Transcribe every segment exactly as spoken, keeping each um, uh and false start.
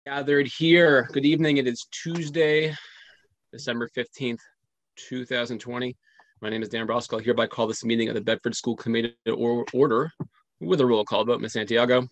Gathered here. Good evening. It is Tuesday, December fifteenth, two thousand twenty. My name is Dan Broskell. I hereby call this meeting of the Bedford School Committee to order with a roll call vote. Miz Santiago.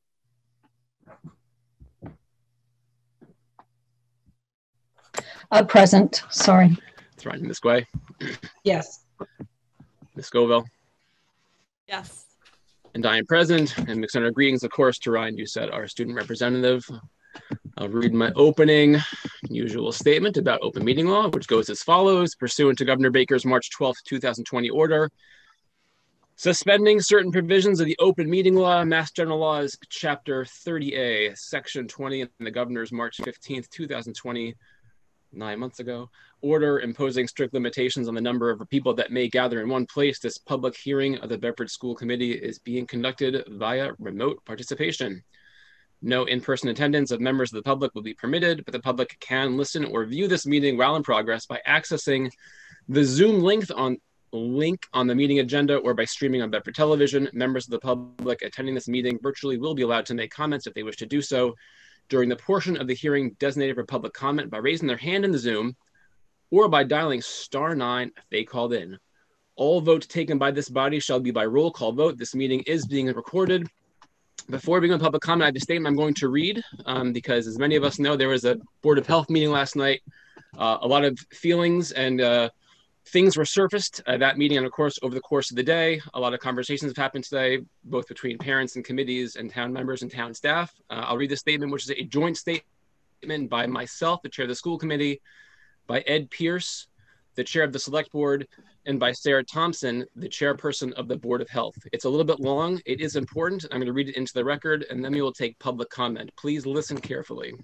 Uh, present, sorry. That's right. Miz Guay. Yes. Miz Scoville. Yes. And I am present, and extend our greetings, of course, to Ryan Doucette, our student representative. I'll read my opening usual statement about open meeting law, which goes as follows. Pursuant to Governor Baker's March twelfth, two thousand twenty order, suspending certain provisions of the open meeting law, Mass General Laws, Chapter thirty A, Section twenty, and the Governor's March fifteenth, two thousand twenty, nine months ago, order imposing strict limitations on the number of people that may gather in one place. This public hearing of the Bedford School Committee is being conducted via remote participation. No in-person attendance of members of the public will be permitted, but the public can listen or view this meeting while in progress by accessing the Zoom link on link on the meeting agenda or by streaming on Bedford Television. Members of the public attending this meeting virtually will be allowed to make comments if they wish to do so during the portion of the hearing designated for public comment by raising their hand in the Zoom or by dialing star nine if they called in. All votes taken by this body shall be by roll call vote. This meeting is being recorded. Before we begin public comment, I have a statement I'm going to read um, because, as many of us know, there was a Board of Health meeting last night. Uh, a lot of feelings and uh, things were surfaced at that meeting, and of course, over the course of the day, a lot of conversations have happened today, both between parents and committees and town members and town staff. Uh, I'll read the statement, which is a joint statement by myself, the chair of the school committee, by Ed Pierce, the chair of the select board, and by Sarah Thompson, the chairperson of the Board of Health. It's a little bit long. It is important. I'm going to read it into the record, and then we will take public comment. Please listen carefully.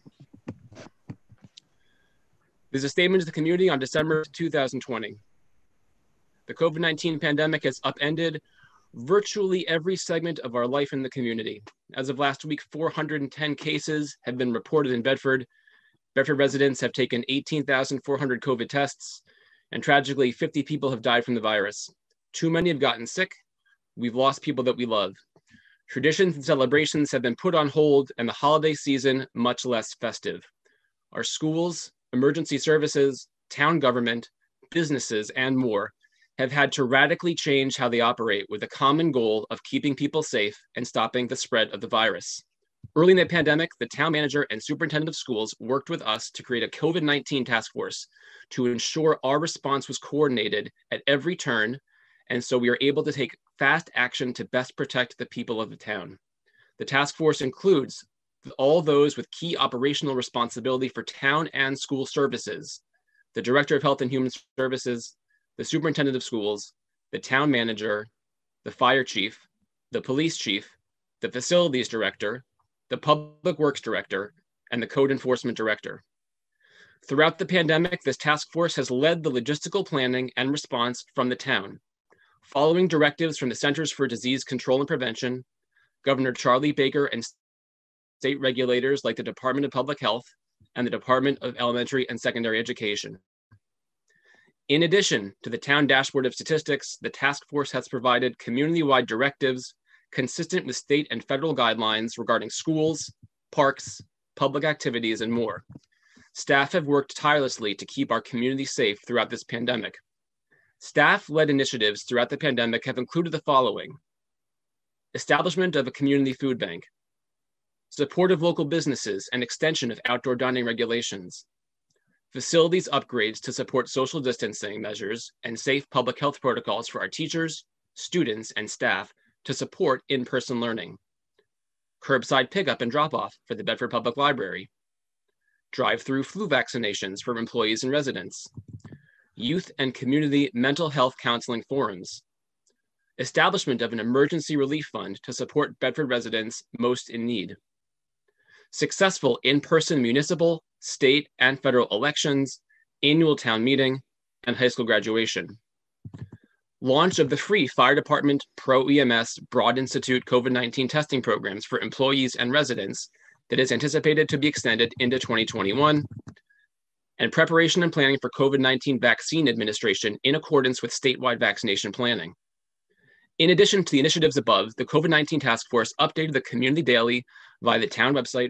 There's a statement to the community on December two thousand twenty. The COVID nineteen pandemic has upended virtually every segment of our life in the community. As of last week, four hundred ten cases have been reported in Bedford. Bedford residents have taken eighteen thousand four hundred COVID tests, and tragically, fifty people have died from the virus. Too many have gotten sick. We've lost people that we love. Traditions and celebrations have been put on hold, and the holiday season much less festive. Our schools, emergency services, town government, businesses, and more have had to radically change how they operate with a common goal of keeping people safe and stopping the spread of the virus. Early in the pandemic, the town manager and superintendent of schools worked with us to create a COVID nineteen task force to ensure our response was coordinated at every turn, and so we are able to take fast action to best protect the people of the town. The task force includes all those with key operational responsibility for town and school services: the Director of Health and Human Services, the Superintendent of Schools, the Town Manager, the Fire Chief, the Police Chief, the Facilities Director, the Public Works Director, and the Code Enforcement Director. Throughout the pandemic, this task force has led the logistical planning and response from the town, following directives from the Centers for Disease Control and Prevention, Governor Charlie Baker, and state regulators like the Department of Public Health and the Department of Elementary and Secondary Education. In addition to the town dashboard of statistics, the task force has provided community-wide directives consistent with state and federal guidelines regarding schools, parks, public activities, and more. Staff have worked tirelessly to keep our community safe throughout this pandemic. Staff-led initiatives throughout the pandemic have included the following: establishment of a community food bank, support of local businesses and extension of outdoor dining regulations, facilities upgrades to support social distancing measures and safe public health protocols for our teachers, students, and staff to support in-person learning, curbside pickup and drop-off for the Bedford Public Library, drive-through flu vaccinations for employees and residents, youth and community mental health counseling forums, establishment of an emergency relief fund to support Bedford residents most in need, successful in-person municipal, state, and federal elections, annual town meeting, and high school graduation. Launch of the free Fire Department Pro E M S Broad Institute COVID nineteen testing programs for employees and residents that is anticipated to be extended into twenty twenty-one, and preparation and planning for COVID nineteen vaccine administration in accordance with statewide vaccination planning. In addition to the initiatives above, the COVID nineteen task force updated the community daily via the town website,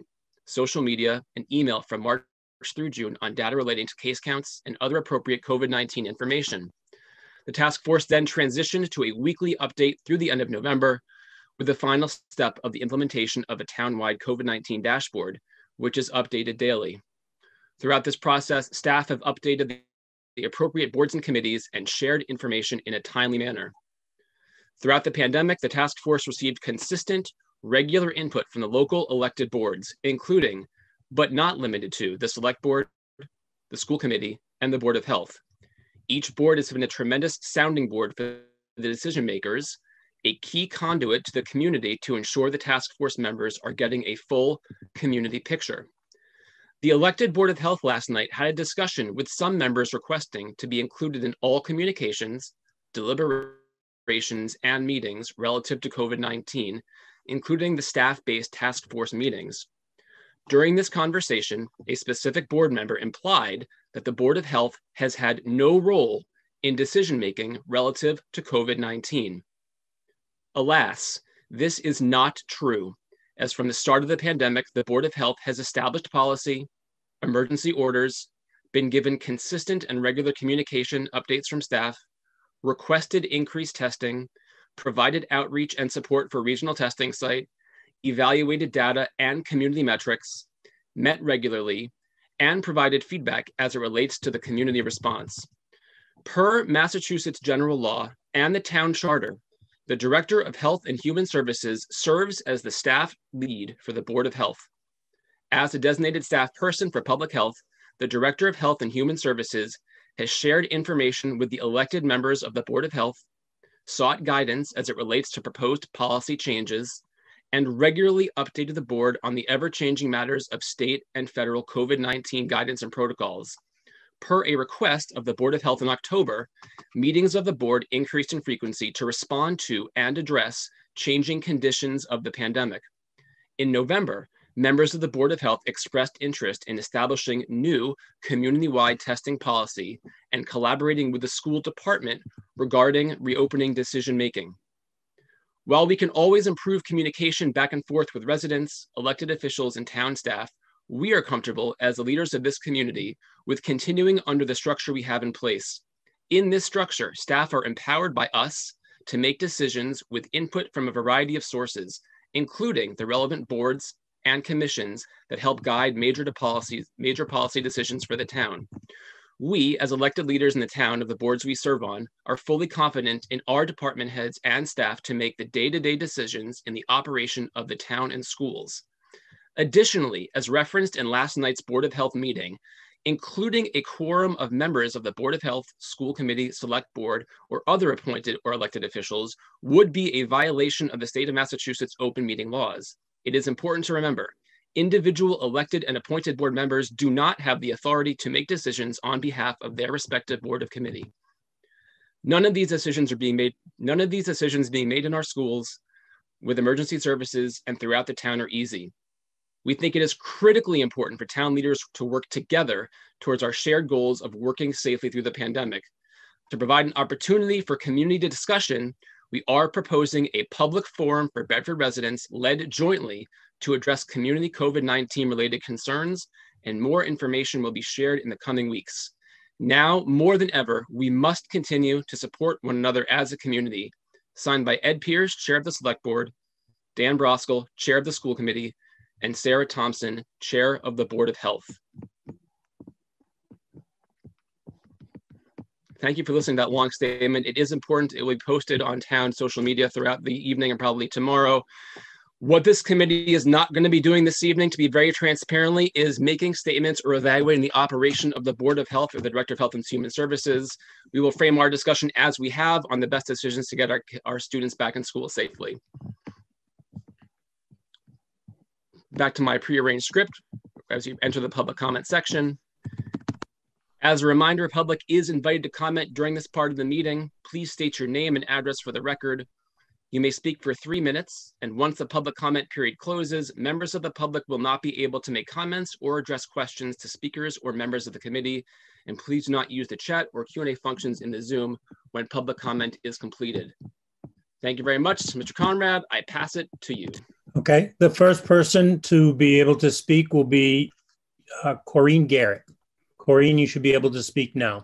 social media, and email from March through June on data relating to case counts and other appropriate COVID nineteen information. The task force then transitioned to a weekly update through the end of November, with the final step of the implementation of a town-wide COVID nineteen dashboard, which is updated daily. Throughout this process, staff have updated the appropriate boards and committees and shared information in a timely manner. Throughout the pandemic, the task force received consistent, regular input from the local elected boards, including, but not limited to, the Select Board, the School Committee, and the Board of Health. Each board has been a tremendous sounding board for the decision makers, a key conduit to the community to ensure the task force members are getting a full community picture. The elected Board of Health last night had a discussion with some members requesting to be included in all communications, deliberations, and meetings relative to COVID nineteen, including the staff-based task force meetings. During this conversation, a specific board member implied that the Board of Health has had no role in decision-making relative to COVID nineteen. Alas, this is not true, as from the start of the pandemic, the Board of Health has established policy, emergency orders, been given consistent and regular communication updates from staff, requested increased testing, provided outreach and support for regional testing site, evaluated data and community metrics, met regularly, and provided feedback as it relates to the community response. Per Massachusetts general law and the town charter, the Director of Health and Human Services serves as the staff lead for the Board of Health. As a designated staff person for public health, the Director of Health and Human Services has shared information with the elected members of the Board of Health, sought guidance as it relates to proposed policy changes, and regularly updated the board on the ever-changing matters of state and federal COVID nineteen guidance and protocols. Per a request of the Board of Health in October, meetings of the board increased in frequency to respond to and address changing conditions of the pandemic. In November, members of the Board of Health expressed interest in establishing new community-wide testing policy and collaborating with the school department regarding reopening decision-making. While we can always improve communication back and forth with residents, elected officials, and town staff, we are comfortable as the leaders of this community with continuing under the structure we have in place. In this structure, staff are empowered by us to make decisions with input from a variety of sources, including the relevant boards and commissions that help guide major policies, major policy decisions for the town. We, as elected leaders in the town of the boards we serve on, are fully confident in our department heads and staff to make the day-to-day decisions in the operation of the town and schools. Additionally, as referenced in last night's Board of Health meeting, including a quorum of members of the Board of Health, School Committee, Select Board, or other appointed or elected officials would be a violation of the state of Massachusetts open meeting laws. It is important to remember, individual elected and appointed board members do not have the authority to make decisions on behalf of their respective board of committee. None of these decisions are being made, none of these decisions being made in our schools, with emergency services, and throughout the town are easy. We think it is critically important for town leaders to work together towards our shared goals of working safely through the pandemic. To provide an opportunity for community discussion, we are proposing a public forum for Bedford residents led jointly to address community COVID nineteen related concerns, and more information will be shared in the coming weeks. Now, more than ever, we must continue to support one another as a community. Signed by Ed Pierce, Chair of the Select Board, Dan Broskell, Chair of the School Committee, and Sarah Thompson, Chair of the Board of Health. Thank you for listening to that long statement. It is important. It will be posted on town social media throughout the evening and probably tomorrow. What this committee is not going to be doing this evening, to be very transparently, is making statements or evaluating the operation of the Board of Health or the Director of Health and Human Services. We will frame our discussion as we have on the best decisions to get our, our students back in school safely. Back to my prearranged script as you enter the public comment section. As a reminder, the public is invited to comment during this part of the meeting. Please state your name and address for the record. You may speak for three minutes, and once the public comment period closes, members of the public will not be able to make comments or address questions to speakers or members of the committee, and please do not use the chat or Q and A functions in the Zoom when public comment is completed. Thank you very much, Mister Conrad. I pass it to you. Okay, the first person to be able to speak will be uh, Corinne Garrett. Corinne, you should be able to speak now.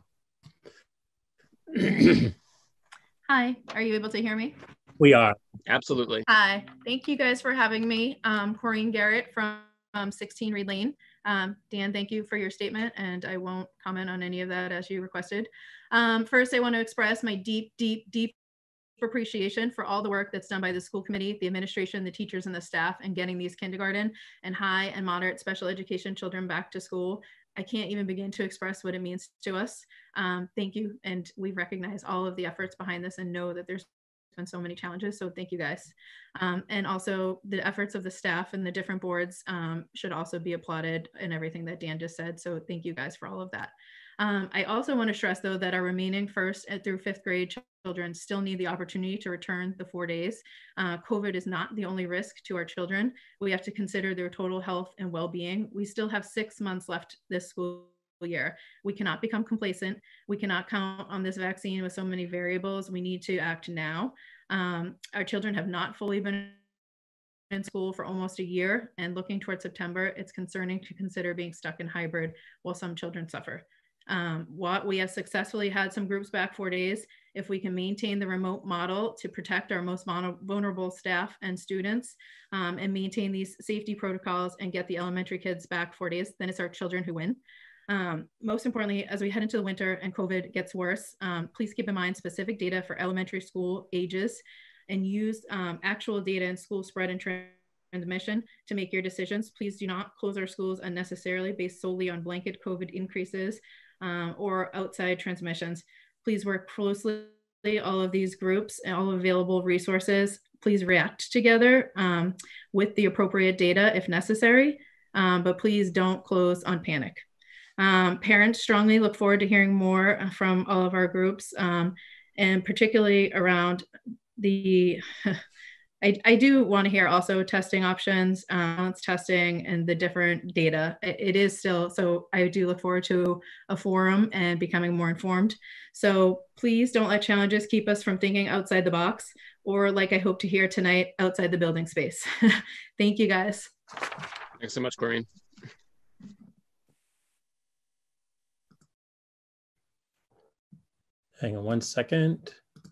Hi, are you able to hear me? We are. Absolutely. Hi, thank you guys for having me. Um, Corinne Garrett from um, sixteen Reed Lane. Um, Dan, thank you for your statement, and I won't comment on any of that as you requested. Um, first, I want to express my deep, deep, deep appreciation for all the work that's done by the school committee, the administration, the teachers, and the staff in getting these kindergarten and high and moderate special education children back to school. I can't even begin to express what it means to us. Um, thank you. And we recognize all of the efforts behind this and know that there's been so many challenges. So thank you guys. Um, and also the efforts of the staff and the different boards um, should also be applauded in everything that Dan just said. So thank you guys for all of that. Um, I also want to stress, though, that our remaining first through fifth grade children still need the opportunity to return the four days. Uh, COVID is not the only risk to our children. We have to consider their total health and well-being. We still have six months left this school year. We cannot become complacent. We cannot count on this vaccine with so many variables. We need to act now. Um, our children have not fully been in school for almost a year, and looking towards September, it's concerning to consider being stuck in hybrid while some children suffer. Um, what we have successfully had some groups back four days. If we can maintain the remote model to protect our most vulnerable staff and students um, and maintain these safety protocols and get the elementary kids back four days, then it's our children who win. Um, most importantly, as we head into the winter and COVID gets worse, um, please keep in mind specific data for elementary school ages and use um, actual data in school spread and transmission to make your decisions. Please do not close our schools unnecessarily based solely on blanket COVID increases um, or outside transmissions. Please work closely, all of these groups and all available resources. Please react together um, with the appropriate data if necessary, um, but please don't close on panic. Um, parents strongly look forward to hearing more from all of our groups um, and particularly around the I, I do want to hear also testing options, um, testing and the different data. It, it is still, so I do look forward to a forum and becoming more informed. So please don't let challenges keep us from thinking outside the box or, like I hope to hear tonight, outside the building space. Thank you guys. Thanks so much, Corinne. Hang on one second.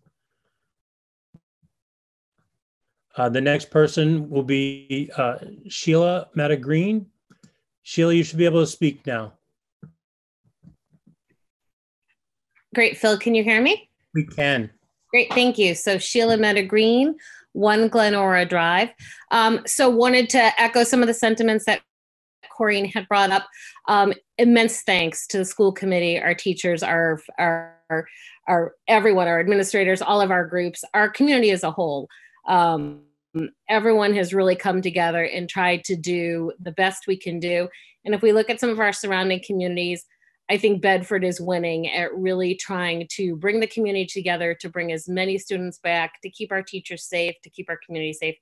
Uh, the next person will be uh, Sheila Meta-Green. Sheila, you should be able to speak now. Great, Phil, can you hear me? We can. Great, thank you. So Sheila Meta-Green, one Glenora Drive. Um, so wanted to echo some of the sentiments that Corinne had brought up. Um, immense thanks to the school committee, our teachers, our, our, our everyone, our administrators, all of our groups, our community as a whole. Um, everyone has really come together and tried to do the best we can do. And if we look at some of our surrounding communities, I think Bedford is winning at really trying to bring the community together, to bring as many students back, to keep our teachers safe, to keep our community safe.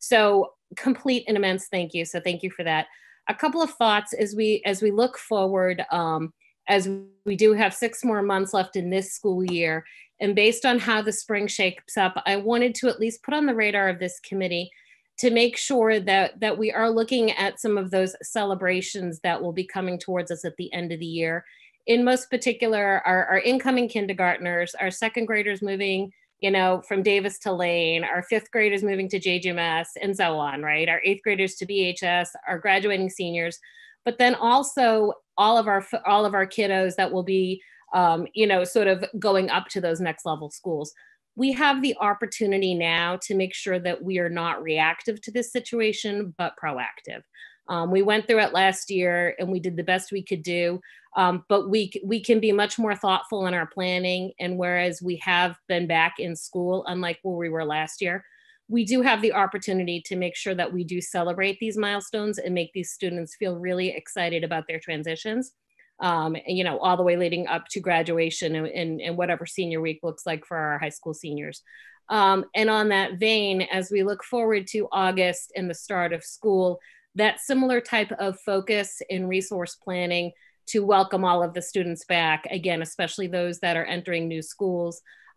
So complete and immense thank you. So thank you for that. A couple of thoughts as we as we look forward, um, as we do have six more months left in this school year. And based on how the spring shapes up, I wanted to at least put on the radar of this committee to make sure that, that we are looking at some of those celebrations that will be coming towards us at the end of the year. In most particular, our, our incoming kindergartners, our second graders moving, you know, from Davis to Lane, our fifth graders moving to J G M S and so on, right? Our eighth graders to B H S, our graduating seniors, but then also all of our, all of our kiddos that will be Um, you know, sort of going up to those next level schools. We have the opportunity now to make sure that we are not reactive to this situation, but proactive. Um, we went through it last year and we did the best we could do, um, but we, we can be much more thoughtful in our planning. And whereas we have been back in school, unlike where we were last year, we do have the opportunity to make sure that we do celebrate these milestones and make these students feel really excited about their transitions. Um, and, you know, all the way leading up to graduation and, and, and whatever senior week looks like for our high school seniors. Um, and on that vein, as we look forward to August and the start of school, that similar type of focus in resource planning to welcome all of the students back, again, especially those that are entering new schools,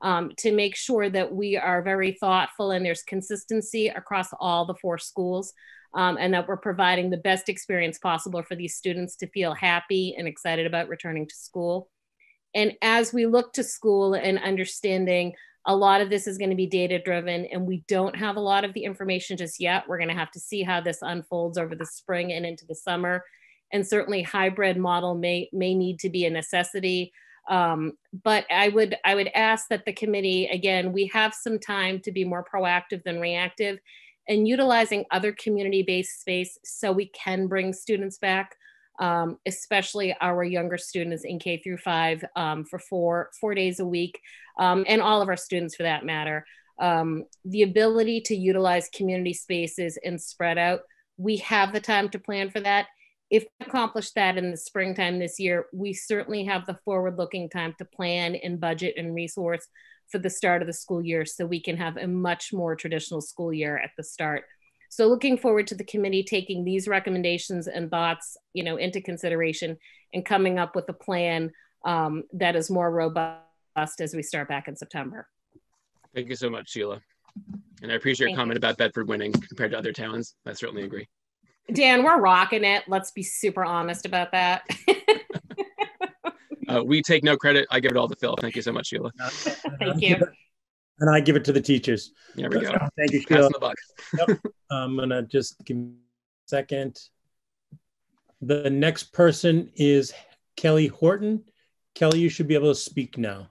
um, to make sure that we are very thoughtful and there's consistency across all the four schools, um, and that we're providing the best experience possible for these students to feel happy and excited about returning to school. And as we look to school and understanding a lot of this is going to be data driven, and we don't have a lot of the information just yet. We're going to have to see how this unfolds over the spring and into the summer. And certainly hybrid model may, may need to be a necessity. Um, but I would, I would ask that the committee, again, we have some time to be more proactive than reactive and utilizing other community-based space so we can bring students back. Um, especially our younger students in K through five um, for four, four days a week, um, and all of our students for that matter. Um, the ability to utilize community spaces and spread out, we have the time to plan for that. If we accomplish that in the springtime this year, we certainly have the forward-looking time to plan and budget and resource for the start of the school year so we can have a much more traditional school year at the start. So looking forward to the committee taking these recommendations and thoughts, you know, into consideration and coming up with a plan um, that is more robust as we start back in September. Thank you so much, Sheila. And I appreciate your Thank comment you. about Bedford winning compared to other towns. I certainly agree. Dan, we're rocking it. Let's be super honest about that. uh, we take no credit. I give it all to Phil. Thank you so much, Sheila. Thank you. And I give it to the teachers. There we go. Thank you, Sheila. Passing the buck. Yep. I'm gonna just give me a second. The next person is Kelly Horton. Kelly, you should be able to speak now.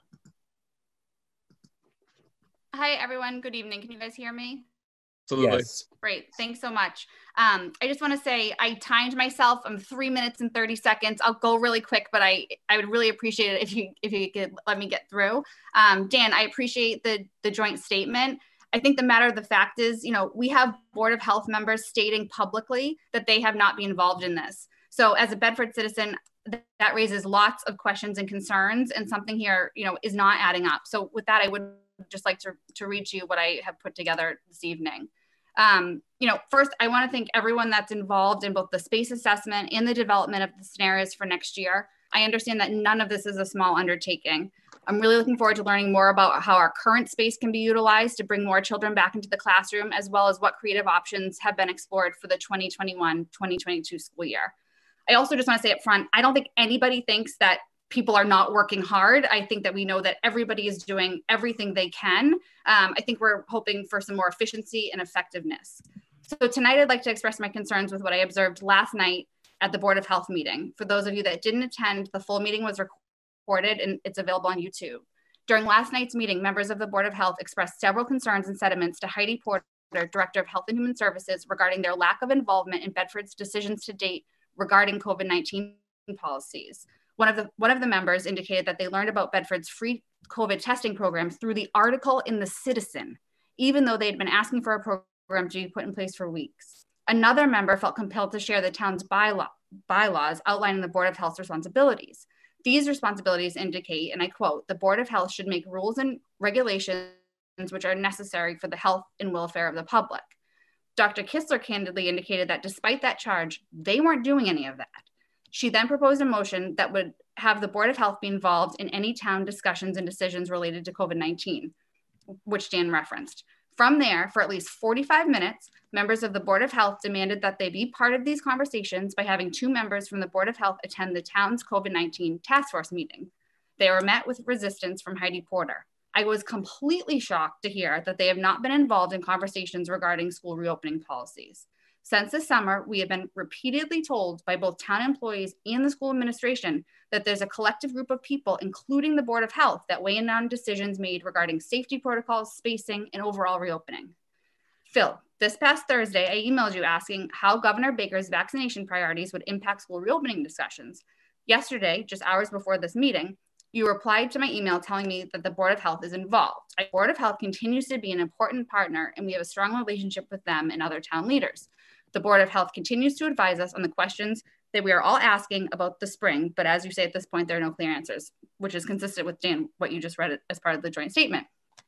Hi, everyone. Good evening. Can you guys hear me? Absolutely. Yes. Great. Thanks so much. Um, I just want to say I timed myself. I'm three minutes and thirty seconds. I'll go really quick, but I, I would really appreciate it if you if you could let me get through. Um, Dan, I appreciate the, the joint statement. I think the matter of the fact is, you know, we have Board of Health members stating publicly that they have not been involved in this. So as a Bedford citizen, th that raises lots of questions and concerns, and something here, you know, is not adding up. So with that, I would just like to, to read to you what I have put together this evening. Um, you know, first, I want to thank everyone that's involved in both the space assessment and the development of the scenarios for next year. I understand that none of this is a small undertaking. I'm really looking forward to learning more about how our current space can be utilized to bring more children back into the classroom, as well as what creative options have been explored for the twenty twenty-one twenty twenty-two school year. I also just want to say up front, I don't think anybody thinks that people are not working hard. I think that we know that everybody is doing everything they can. Um, I think we're hoping for some more efficiency and effectiveness. So tonight I'd like to express my concerns with what I observed last night at the Board of Health meeting. For those of you that didn't attend, the full meeting was recorded and it's available on YouTube. During last night's meeting, members of the Board of Health expressed several concerns and sentiments to Heidi Porter, Director of Health and Human Services, regarding their lack of involvement in Bedford's decisions to date regarding COVID nineteen policies. One of the one of the members indicated that they learned about Bedford's free COVID testing programs through the article in The Citizen, even though they'd been asking for a program to be put in place for weeks. Another member felt compelled to share the town's bylaw, bylaws outlining the Board of Health's responsibilities. These responsibilities indicate, and I quote, "The Board of Health should make rules and regulations which are necessary for the health and welfare of the public." Doctor Kistler candidly indicated that despite that charge, they weren't doing any of that. She then proposed a motion that would have the Board of Health be involved in any town discussions and decisions related to COVID nineteen, which Dan referenced. From there, for at least forty-five minutes, members of the Board of Health demanded that they be part of these conversations by having two members from the Board of Health attend the town's COVID nineteen task force meeting. They were met with resistance from Heidi Porter. I was completely shocked to hear that they have not been involved in conversations regarding school reopening policies. Since this summer, we have been repeatedly told by both town employees and the school administration that there's a collective group of people, including the Board of Health, that weigh in on decisions made regarding safety protocols, spacing, and overall reopening. Phil, this past Thursday, I emailed you asking how Governor Baker's vaccination priorities would impact school reopening discussions. Yesterday, just hours before this meeting, you replied to my email telling me that the Board of Health is involved. The Board of Health continues to be an important partner, and we have a strong relationship with them and other town leaders. The Board of Health continues to advise us on the questions that we are all asking about the spring, but as you say at this point, there are no clear answers, which is consistent with, Dan, what you just read as part of the joint statement.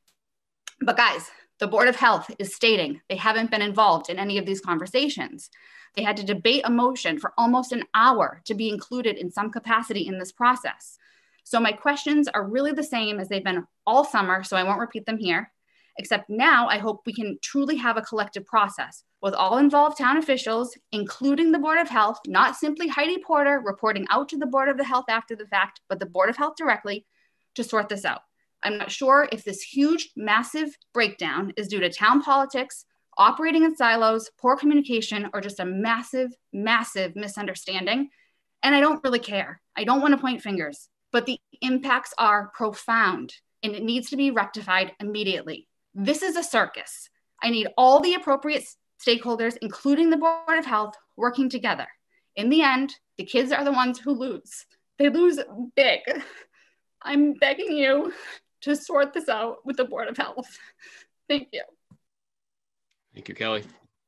But guys, the Board of Health is stating they haven't been involved in any of these conversations. They had to debate a motion for almost an hour to be included in some capacity in this process. So my questions are really the same as they've been all summer, so I won't repeat them here, except now I hope we can truly have a collective process with all involved town officials, including the Board of Health, not simply Heidi Porter reporting out to the Board of the Health after the fact, but the Board of Health directly to sort this out. I'm not sure if this huge, massive breakdown is due to town politics, operating in silos, poor communication, or just a massive, massive misunderstanding. And I don't really care. I don't want to point fingers, but the impacts are profound and it needs to be rectified immediately. This is a circus. I need all the appropriate stakeholders, including the Board of Health, working together. In the end, the kids are the ones who lose. They lose big. I'm begging you to sort this out with the Board of Health. Thank you. Thank you, Kelly.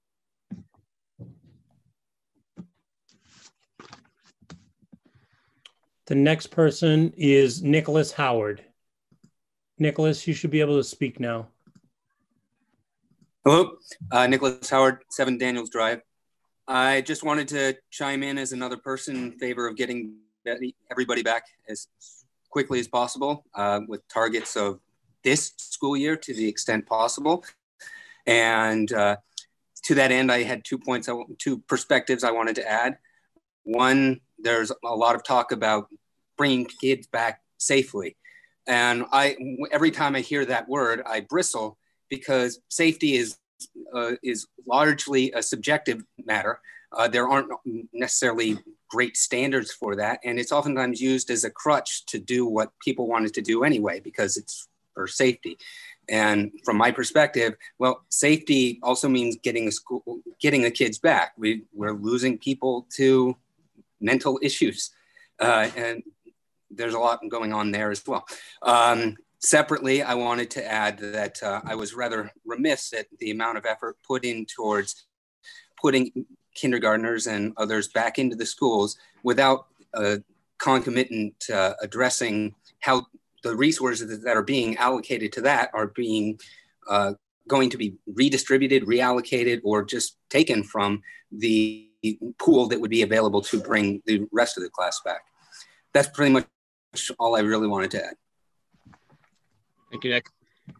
The next person is Nicholas Howard. Nicholas, you should be able to speak now. Hello, uh, Nicholas Howard, seven Daniels Drive. I just wanted to chime in as another person in favor of getting everybody back as quickly as possible uh, with targets of this school year to the extent possible. And uh, to that end, I had two points, two perspectives I wanted to add. One, there's a lot of talk about bringing kids back safely. And I, every time I hear that word, I bristle because safety is, uh, is largely a subjective matter. Uh, there aren't necessarily great standards for that. And it's oftentimes used as a crutch to do what people wanted to do anyway, because it's for safety. And from my perspective, well, safety also means getting the school, getting the kids back. We, we're losing people to mental issues. Uh, and there's a lot going on there as well. Um, separately, I wanted to add that uh, I was rather remiss at the amount of effort put in towards putting kindergartners and others back into the schools without uh, concomitant uh, addressing how the resources that are being allocated to that are being uh, going to be redistributed, reallocated, or just taken from the pool that would be available to bring the rest of the class back. That's pretty much all I really wanted to add. Thank you, Nick.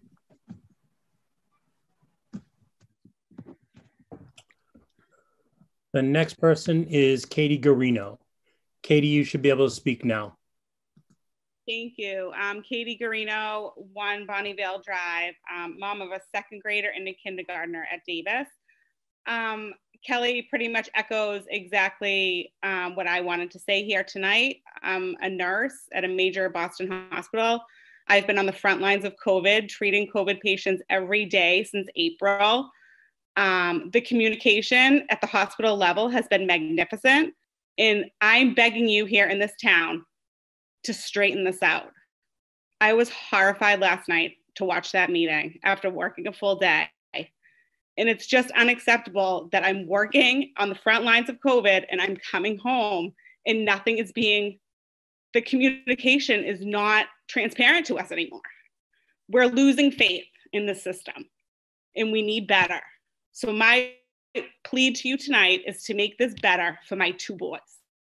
The next person is Katie Garino. Katie, you should be able to speak now. Thank you. I'm Katie Garino, one Bonnievale Drive, um, mom of a second grader and a kindergartner at Davis. Um, Kelly pretty much echoes exactly um, what I wanted to say here tonight. I'm a nurse at a major Boston hospital. I've been on the front lines of COVID, treating COVID patients every day since April. Um, the communication at the hospital level has been magnificent, and I'm begging you here in this town to straighten this out. I was horrified last night to watch that meeting after working a full day. And it's just unacceptable that I'm working on the front lines of COVID and I'm coming home and nothing is being, the communication is not transparent to us anymore. We're losing faith in the system and we need better. So my plea to you tonight is to make this better for my two boys.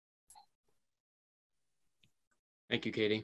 Thank you, Katie.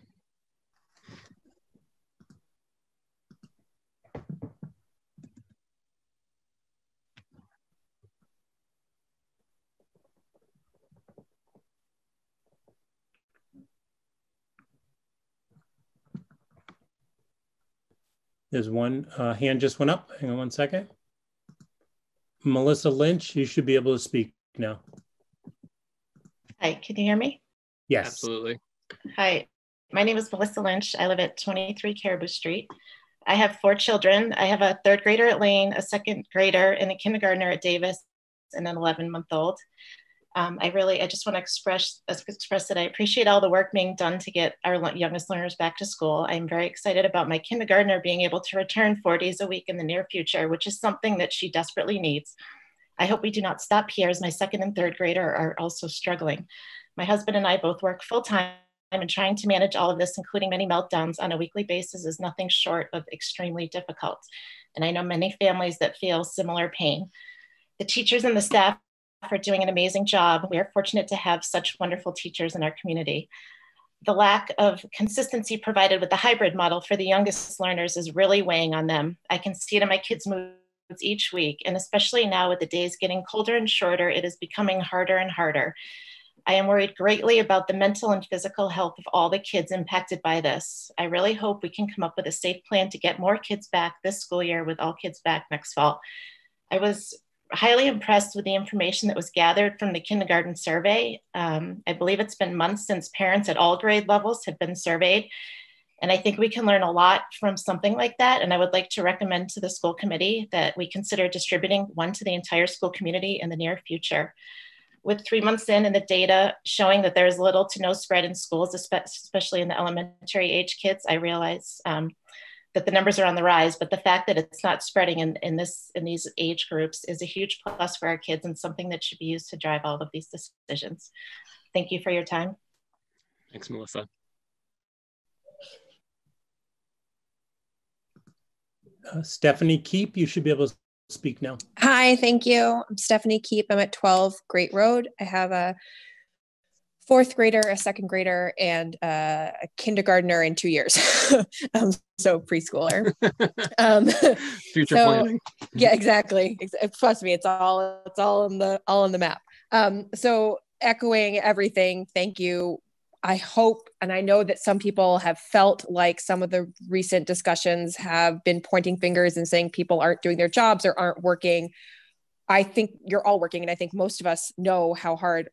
There's one uh, hand just went up. Hang on one second. Melissa Lynch, you should be able to speak now. Hi, can you hear me? Yes. Absolutely. Hi, my name is Melissa Lynch. I live at twenty-three Caribou Street. I have four children. I have a third grader at Lane, a second grader, and a kindergartner at Davis, and an eleven month old. Um, I really, I just want to express, express that I appreciate all the work being done to get our youngest learners back to school. I'm very excited about my kindergartner being able to return four days a week in the near future, which is something that she desperately needs. I hope we do not stop here as my second and third grader are also struggling. My husband and I both work full-time, and trying to manage all of this, including many meltdowns on a weekly basis, is nothing short of extremely difficult. And I know many families that feel similar pain. The teachers and the staff are doing an amazing job. We are fortunate to have such wonderful teachers in our community. The lack of consistency provided with the hybrid model for the youngest learners is really weighing on them. I can see it in my kids' moods each week, and especially now with the days getting colder and shorter, it is becoming harder and harder. I am worried greatly about the mental and physical health of all the kids impacted by this. I really hope we can come up with a safe plan to get more kids back this school year with all kids back next fall. I was highly impressed with the information that was gathered from the kindergarten survey. Um, I believe it's been months since parents at all grade levels have been surveyed. And I think we can learn a lot from something like that. And I would like to recommend to the school committee that we consider distributing one to the entire school community in the near future. With three months in and the data showing that there is little to no spread in schools, especially in the elementary age kids, I realize um, that the numbers are on the rise, but the fact that it's not spreading in, in, this, in these age groups is a huge plus for our kids and something that should be used to drive all of these decisions. Thank you for your time. Thanks, Melissa. Uh, Stephanie Keep, you should be able to speak now. Hi, thank you. I'm Stephanie Keep. I'm at twelve Great Road. I have a fourth grader, a second grader, and uh, a kindergartner in two years. um, so preschooler. um, Future so, planning. Yeah, exactly. Trust me, it's all it's all in the all on the map. Um, so echoing everything, thank you. I hope, and I know that some people have felt like some of the recent discussions have been pointing fingers and saying people aren't doing their jobs or aren't working. I think you're all working, and I think most of us know how hard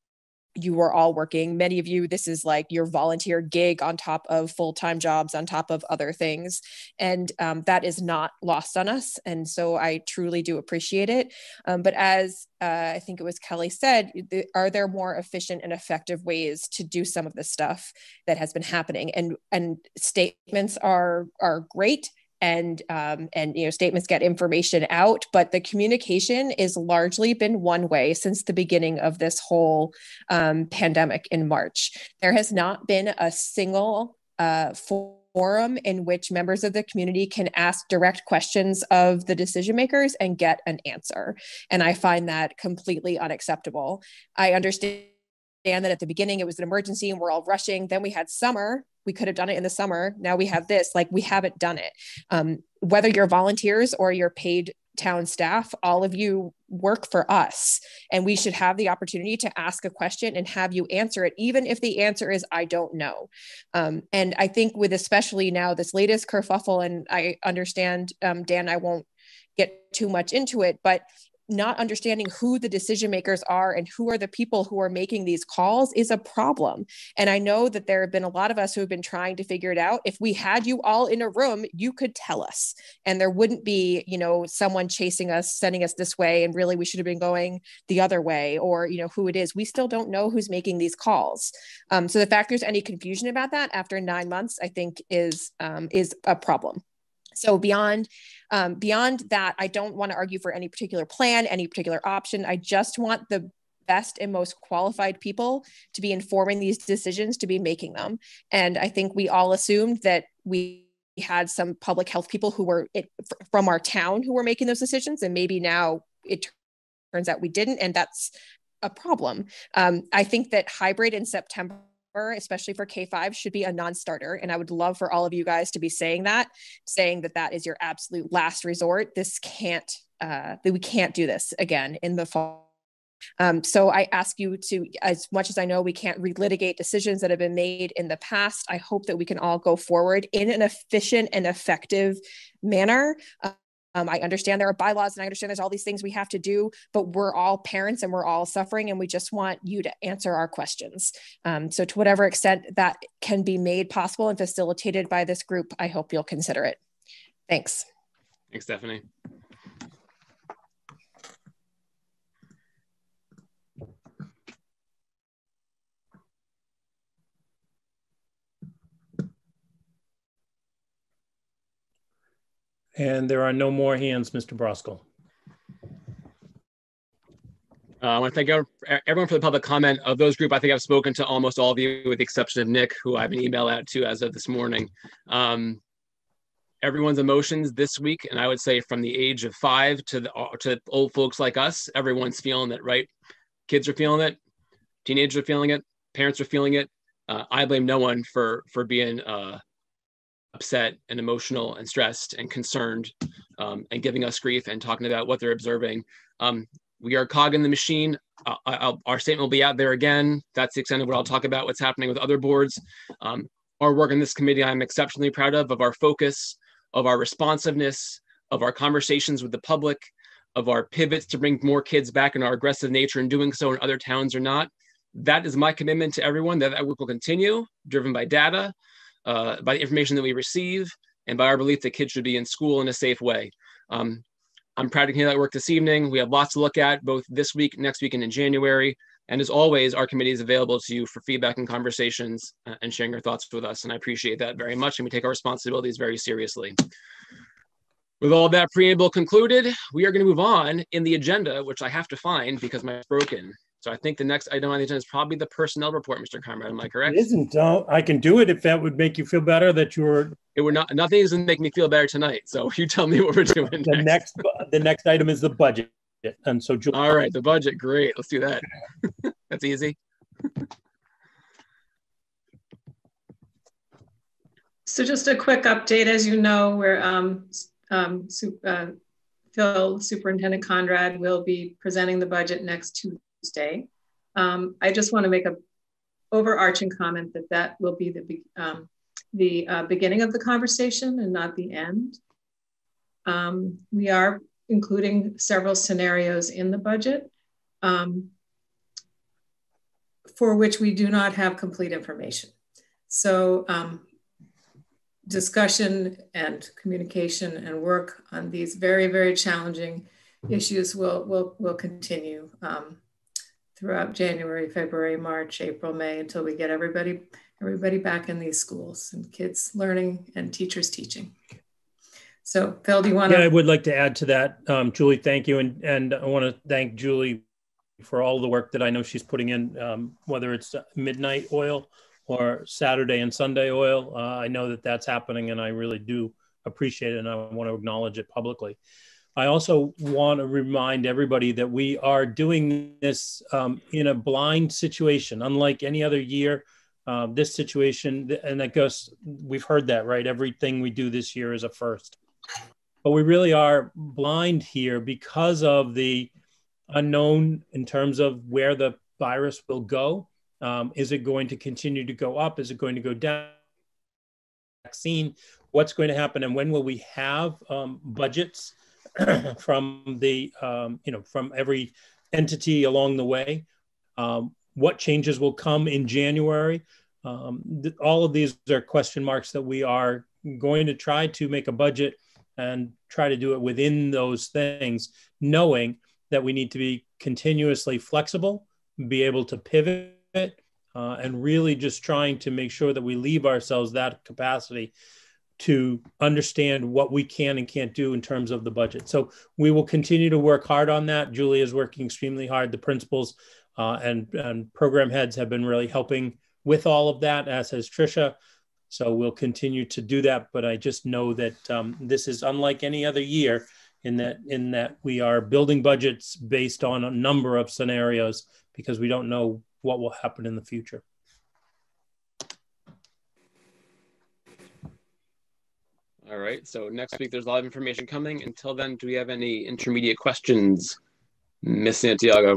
you are all working. Many of you, this is like your volunteer gig on top of full-time jobs, on top of other things. And um, that is not lost on us. And so I truly do appreciate it. Um, but as uh, I think it was Kelly said, are there more efficient and effective ways to do some of the stuff that has been happening? And, and statements are, are great. And, um, and, you know, statements get information out, but the communication is largely been one way since the beginning of this whole um, pandemic in March. There has not been a single uh, forum in which members of the community can ask direct questions of the decision makers and get an answer. And I find that completely unacceptable. I understand that at the beginning it was an emergency and we're all rushing. Then we had summer. We could have done it in the summer. Now we have this, like we haven't done it. Um, whether you're volunteers or you're paid town staff, all of you work for us, and we should have the opportunity to ask a question and have you answer it, even if the answer is, I don't know. Um, and I think with especially now this latest kerfuffle, and I understand, um, Dan, I won't get too much into it, but not understanding who the decision makers are and who are the people who are making these calls is a problem. And I know that there have been a lot of us who have been trying to figure it out. If we had you all in a room, you could tell us, and there wouldn't be, you know, someone chasing us, sending us this way, and really we should have been going the other way, or, you know, who it is. We still don't know who's making these calls. Um, so the fact there's any confusion about that after nine months, I think is, um, is a problem. So beyond, um, beyond that, I don't want to argue for any particular plan, any particular option. I just want the best and most qualified people to be informing these decisions, to be making them. And I think we all assumed that we had some public health people who were it, from our town who were making those decisions. And maybe now it turns out we didn't, and that's a problem. Um, I think that hybrid in September, especially for K five, should be a non-starter. And I would love for all of you guys to be saying that, saying that that is your absolute last resort. This can't, uh, that we can't do this again in the fall. Um, so I ask you to, as much as I know we can't relitigate decisions that have been made in the past, I hope that we can all go forward in an efficient and effective manner. Uh, Um, I understand there are bylaws and I understand there's all these things we have to do, but we're all parents and we're all suffering, and we just want you to answer our questions. Um, so to whatever extent that can be made possible and facilitated by this group, I hope you'll consider it. Thanks. Thanks, Stephanie. And there are no more hands, Mister Broskell. Uh, I want to thank everyone for the public comment. Of those group, I think I've spoken to almost all of you, with the exception of Nick, who I have an email out to as of this morning. Um, everyone's emotions this week, and I would say from the age of five to the to old folks like us, everyone's feeling it, right? Kids are feeling it, teenagers are feeling it, parents are feeling it. uh, I blame no one for, for being uh, upset and emotional and stressed and concerned um, and giving us grief and talking about what they're observing. Um, we are a cog in the machine. Uh, I'll, our statement will be out there again. That's the extent of what I'll talk about, what's happening with other boards. Um, our work in this committee, I'm exceptionally proud of, of our focus, of our responsiveness, of our conversations with the public, of our pivots to bring more kids back in our aggressive nature and doing so in other towns or not. That is my commitment to everyone, that that work will continue, driven by data, uh, by the information that we receive, and by our belief that kids should be in school in a safe way. Um, I'm proud to continue that work this evening. We have lots to look at both this week, next week, and in January. And as always, our committee is available to you for feedback and conversations uh, and sharing your thoughts with us. And I appreciate that very much. And we take our responsibilities very seriously. With all that preamble concluded, we are going to move on in the agenda, which I have to find because mine's broken. So I think the next item on the agenda is probably the personnel report, Mister Conrad. Am I correct? It isn't. Uh, I can do it if that would make you feel better that you were. It would not. Nothing is going to make me feel better tonight. So you tell me what we're doing The next. next, the next item is the budget, and so. Julie, all right, the budget. Great. Let's do that. That's easy. So just a quick update, as you know, we're um, um, uh, Phil, Superintendent Conrad will be presenting the budget next Tuesday. Um, I just want to make a overarching comment that that will be the, um, the uh, beginning of the conversation and not the end. Um, we are including several scenarios in the budget um, for which we do not have complete information. So um, discussion and communication and work on these very, very challenging issues will, will, will continue um, throughout January, February, March, April, May, until we get everybody, everybody back in these schools and kids learning and teachers teaching. So Phil, do you want to? Yeah, I would like to add to that. Um, Julie, thank you. And, and I want to thank Julie for all the work that I know she's putting in, um, whether it's midnight oil or Saturday and Sunday oil. Uh, I know that that's happening and I really do appreciate it and I want to acknowledge it publicly. I also want to remind everybody that we are doing this um, in a blind situation, unlike any other year. Uh, this situation, and I guess we've heard that, right? Everything we do this year is a first. But we really are blind here because of the unknown in terms of where the virus will go. Um, is it going to continue to go up? Is it going to go down? Vaccine, what's going to happen? And when will we have um, budgets from the, um, you know, from every entity along the way? Um, what changes will come in January? Um, th- all of these are question marks that we are going to try to make a budget and try to do it within those things, knowing that we need to be continuously flexible, be able to pivot, uh, and really just trying to make sure that we leave ourselves that capacity to understand what we can and can't do in terms of the budget. So we will continue to work hard on that. Julie is working extremely hard. The principals uh, and, and program heads have been really helping with all of that, as has Tricia. So we'll continue to do that. But I just know that um, this is unlike any other year in that, in that we are building budgets based on a number of scenarios because we don't know what will happen in the future. All right, so next week there's a lot of information coming. Until then, do we have any intermediate questions? Miz Santiago.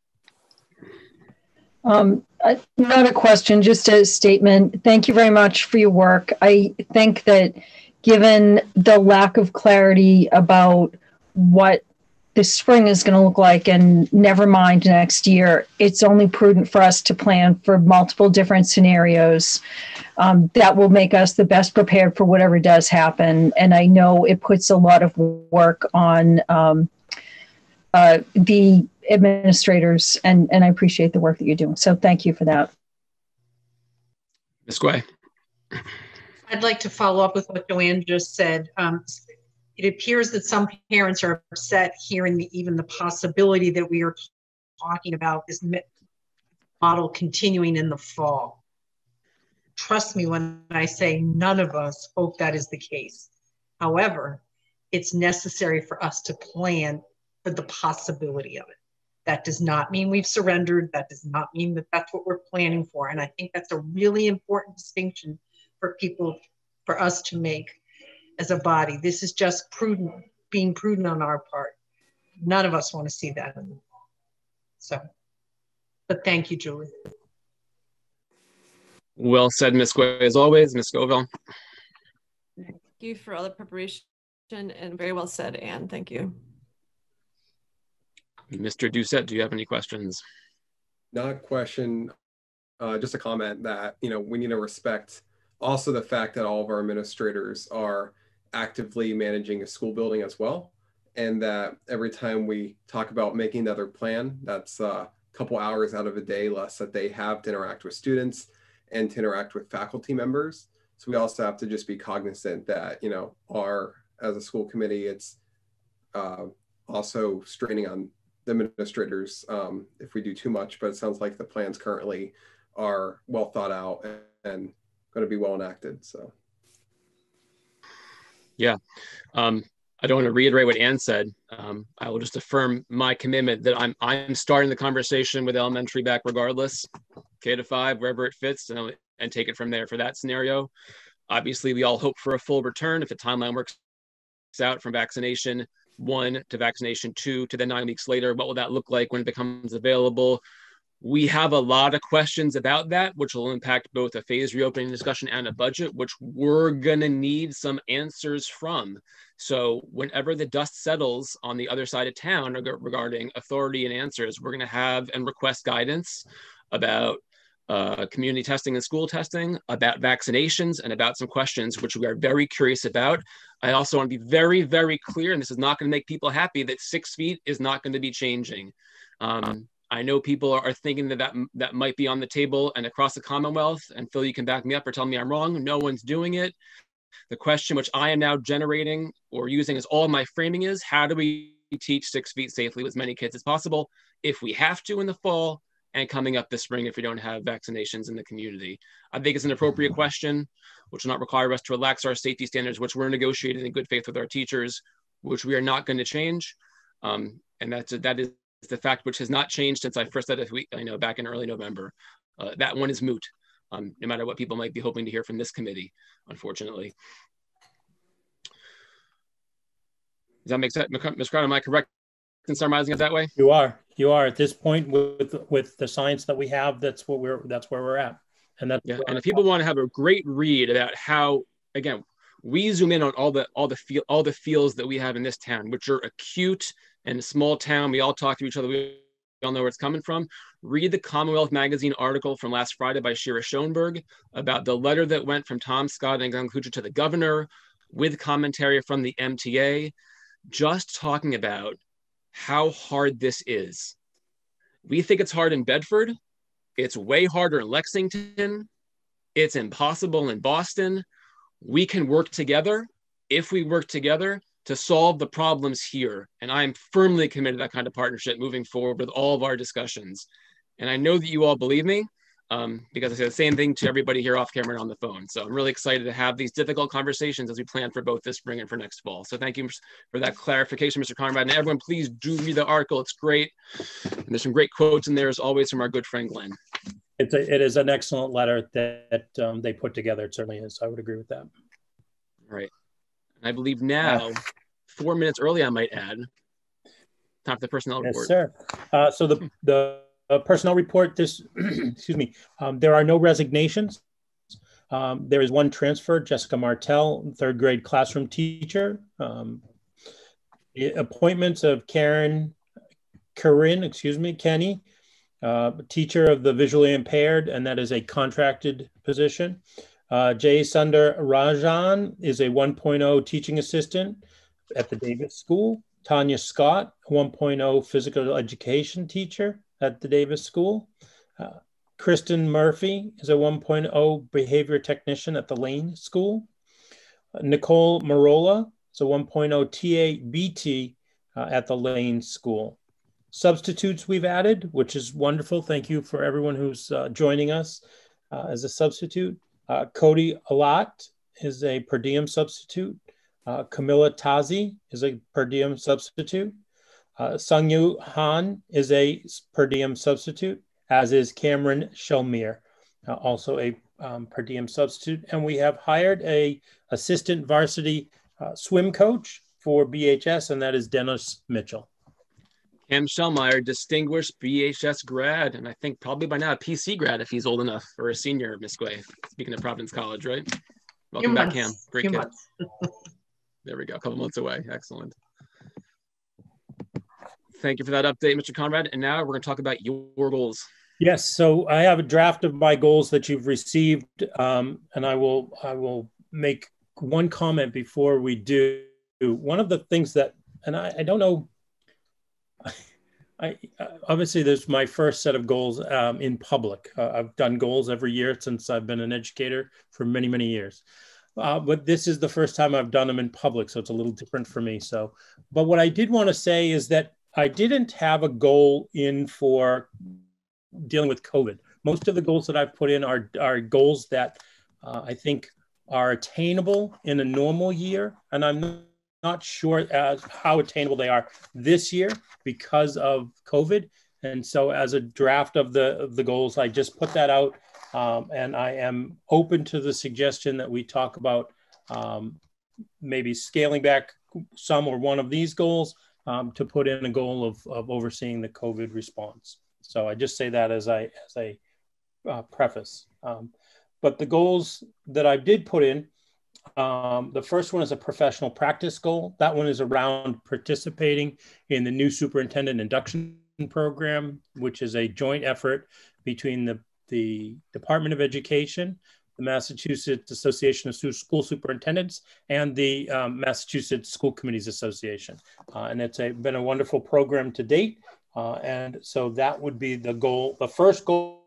Um, uh, not a question, just a statement. Thank you very much for your work. I think that given the lack of clarity about what the spring is going to look like, and never mind next year, it's only prudent for us to plan for multiple different scenarios. Um, that will make us the best prepared for whatever does happen. And I know it puts a lot of work on um, uh, the administrators, and, and I appreciate the work that you're doing. So thank you for that. Miz Guay. I'd like to follow up with what Joanne just said. Um, it appears that some parents are upset hearing the, even the possibility that we are talking about this model continuing in the fall. Trust me when I say none of us hope that is the case. However, it's necessary for us to plan for the possibility of it. That does not mean we've surrendered. That does not mean that that's what we're planning for. And I think that's a really important distinction for people, for us to make as a body. This is just prudent, being prudent on our part. None of us want to see that. So, but thank you, Julie. Well said, Miz Gway, as always. Miz Scoville. Thank you for all the preparation and very well said, Anne. Thank you. Mister Doucette, do you have any questions? Not a question, uh, just a comment that, you know, we need to respect also the fact that all of our administrators are actively managing a school building as well. And that every time we talk about making another plan, that's a couple hours out of a day less that they have to interact with students and to interact with faculty members. So we also have to just be cognizant that, you know, our, as a school committee, it's uh, also straining on the administrators um, if we do too much, but it sounds like the plans currently are well thought out and, and going to be well enacted. So, yeah, um, I don't want to reiterate what Ann said. Um, I will just affirm my commitment that I'm I'm starting the conversation with elementary back regardless, K to five, wherever it fits, and, and take it from there for that scenario. Obviously, we all hope for a full return if the timeline works out from vaccination one to vaccination two to then nine weeks later. What will that look like when it becomes available? We have a lot of questions about that, which will impact both a phased reopening discussion and a budget, which we're going to need some answers from. So whenever the dust settles on the other side of town regarding authority and answers, we're going to have and request guidance about uh, community testing and school testing, about vaccinations, and about some questions which we are very curious about. I also want to be very, very clear, and this is not going to make people happy, that six feet is not going to be changing. Um, I know people are, are thinking that, that that might be on the table and across the Commonwealth, and Phil, you can back me up or tell me I'm wrong. No one's doing it. The question which I am now generating or using as all of my framing is, how do we teach six feet safely with as many kids as possible if we have to in the fall and coming up this spring if we don't have vaccinations in the community? I think it's an appropriate question, which will not require us to relax our safety standards, which we're negotiating in good faith with our teachers, which we are not going to change. Um, and that's, that is the fact which has not changed since I first said it, I know, back in early November. Uh, that one is moot, um, no matter what people might be hoping to hear from this committee, unfortunately. Does that make sense? Miz Crowder, am I correct in summarizing it that way? You are. You are at this point with with the science that we have. That's what we're. That's where we're at. And that's yeah. And if people want to have a great read about how, again, we zoom in on all the all the feel all the feels that we have in this town, which are acute and a small town. We all talk to each other. We all know where it's coming from. Read the Commonwealth Magazine article from last Friday by Shira Schoenberg about the letter that went from Tom Scott and Glenn Kluger to the governor, with commentary from the M T A, just talking about how hard this is. We think it's hard in Bedford. It's way harder in Lexington. It's impossible in Boston. We can work together if we work together to solve the problems here. And I'm firmly committed to that kind of partnership moving forward with all of our discussions. And I know that you all believe me um, because I say the same thing to everybody here off camera and on the phone. So I'm really excited to have these difficult conversations as we plan for both this spring and for next fall. So thank you for that clarification, Mister Conrad. And everyone, please do read the article. It's great. And there's some great quotes in there as always from our good friend, Glenn. It's a, it is an excellent letter that um, they put together. It certainly is. I would agree with that. Right. And I believe now, four minutes early, I might add, time for the personnel yes, report. Sir. Uh, so the, the uh, personnel report, this, excuse me, um, there are no resignations. Um, there is one transfer, Jessica Martell, third grade classroom teacher. Um, appointments of Karen, Corinne, excuse me, Kenny, uh, teacher of the visually impaired, and that is a contracted position. Uh, Jay Sundar Rajan is a one point oh teaching assistant at the Davis School. Tanya Scott, one point oh physical education teacher at the Davis School. Uh, Kristen Murphy is a one point oh behavior technician at the Lane School. Uh, Nicole Marola is a one point oh T A B T uh, at the Lane School. Substitutes we've added, which is wonderful. Thank you for everyone who's uh, joining us uh, as a substitute. Uh, Cody Alat is a per diem substitute. Uh, Camilla Tazi is a per diem substitute. Uh, Sungyu Han is a per diem substitute, as is Cameron Shelmere, uh, also a um, per diem substitute. And we have hired a assistant varsity uh, swim coach for B H S, and that is Dennis Mitchell. Cam Shellmeyer, distinguished B H S grad, and I think probably by now a P C grad if he's old enough, or a senior, Miss Guay. Speaking of Providence College, right? Welcome back, Cam. Great kid. There we go, a couple months away. Excellent. Thank you for that update, Mister Conrad. And now we're going to talk about your goals. Yes, so I have a draft of my goals that you've received, um, and I will I will make one comment before we do. One of the things that, and I, I don't know, I, obviously there's my first set of goals um, in public. Uh, I've done goals every year since I've been an educator for many, many years. Uh, but this is the first time I've done them in public, so it's a little different for me. So, but what I did want to say is that I didn't have a goal in for dealing with COVID. Most of the goals that I've put in are, are goals that uh, I think are attainable in a normal year. And I'm not not sure as how attainable they are this year because of COVID. And so as a draft of the, of the goals, I just put that out. Um, and I am open to the suggestion that we talk about um, maybe scaling back some or one of these goals um, to put in a goal of, of overseeing the COVID response. So I just say that as, I, as a uh, preface. Um, but the goals that I did put in, Um, the first one is a professional practice goal. That one is around participating in the new superintendent induction program, which is a joint effort between the, the Department of Education, the Massachusetts Association of School Superintendents, and the um, Massachusetts School Committees Association. Uh, and it's a, been a wonderful program to date. Uh, and so that would be the goal, the first goal,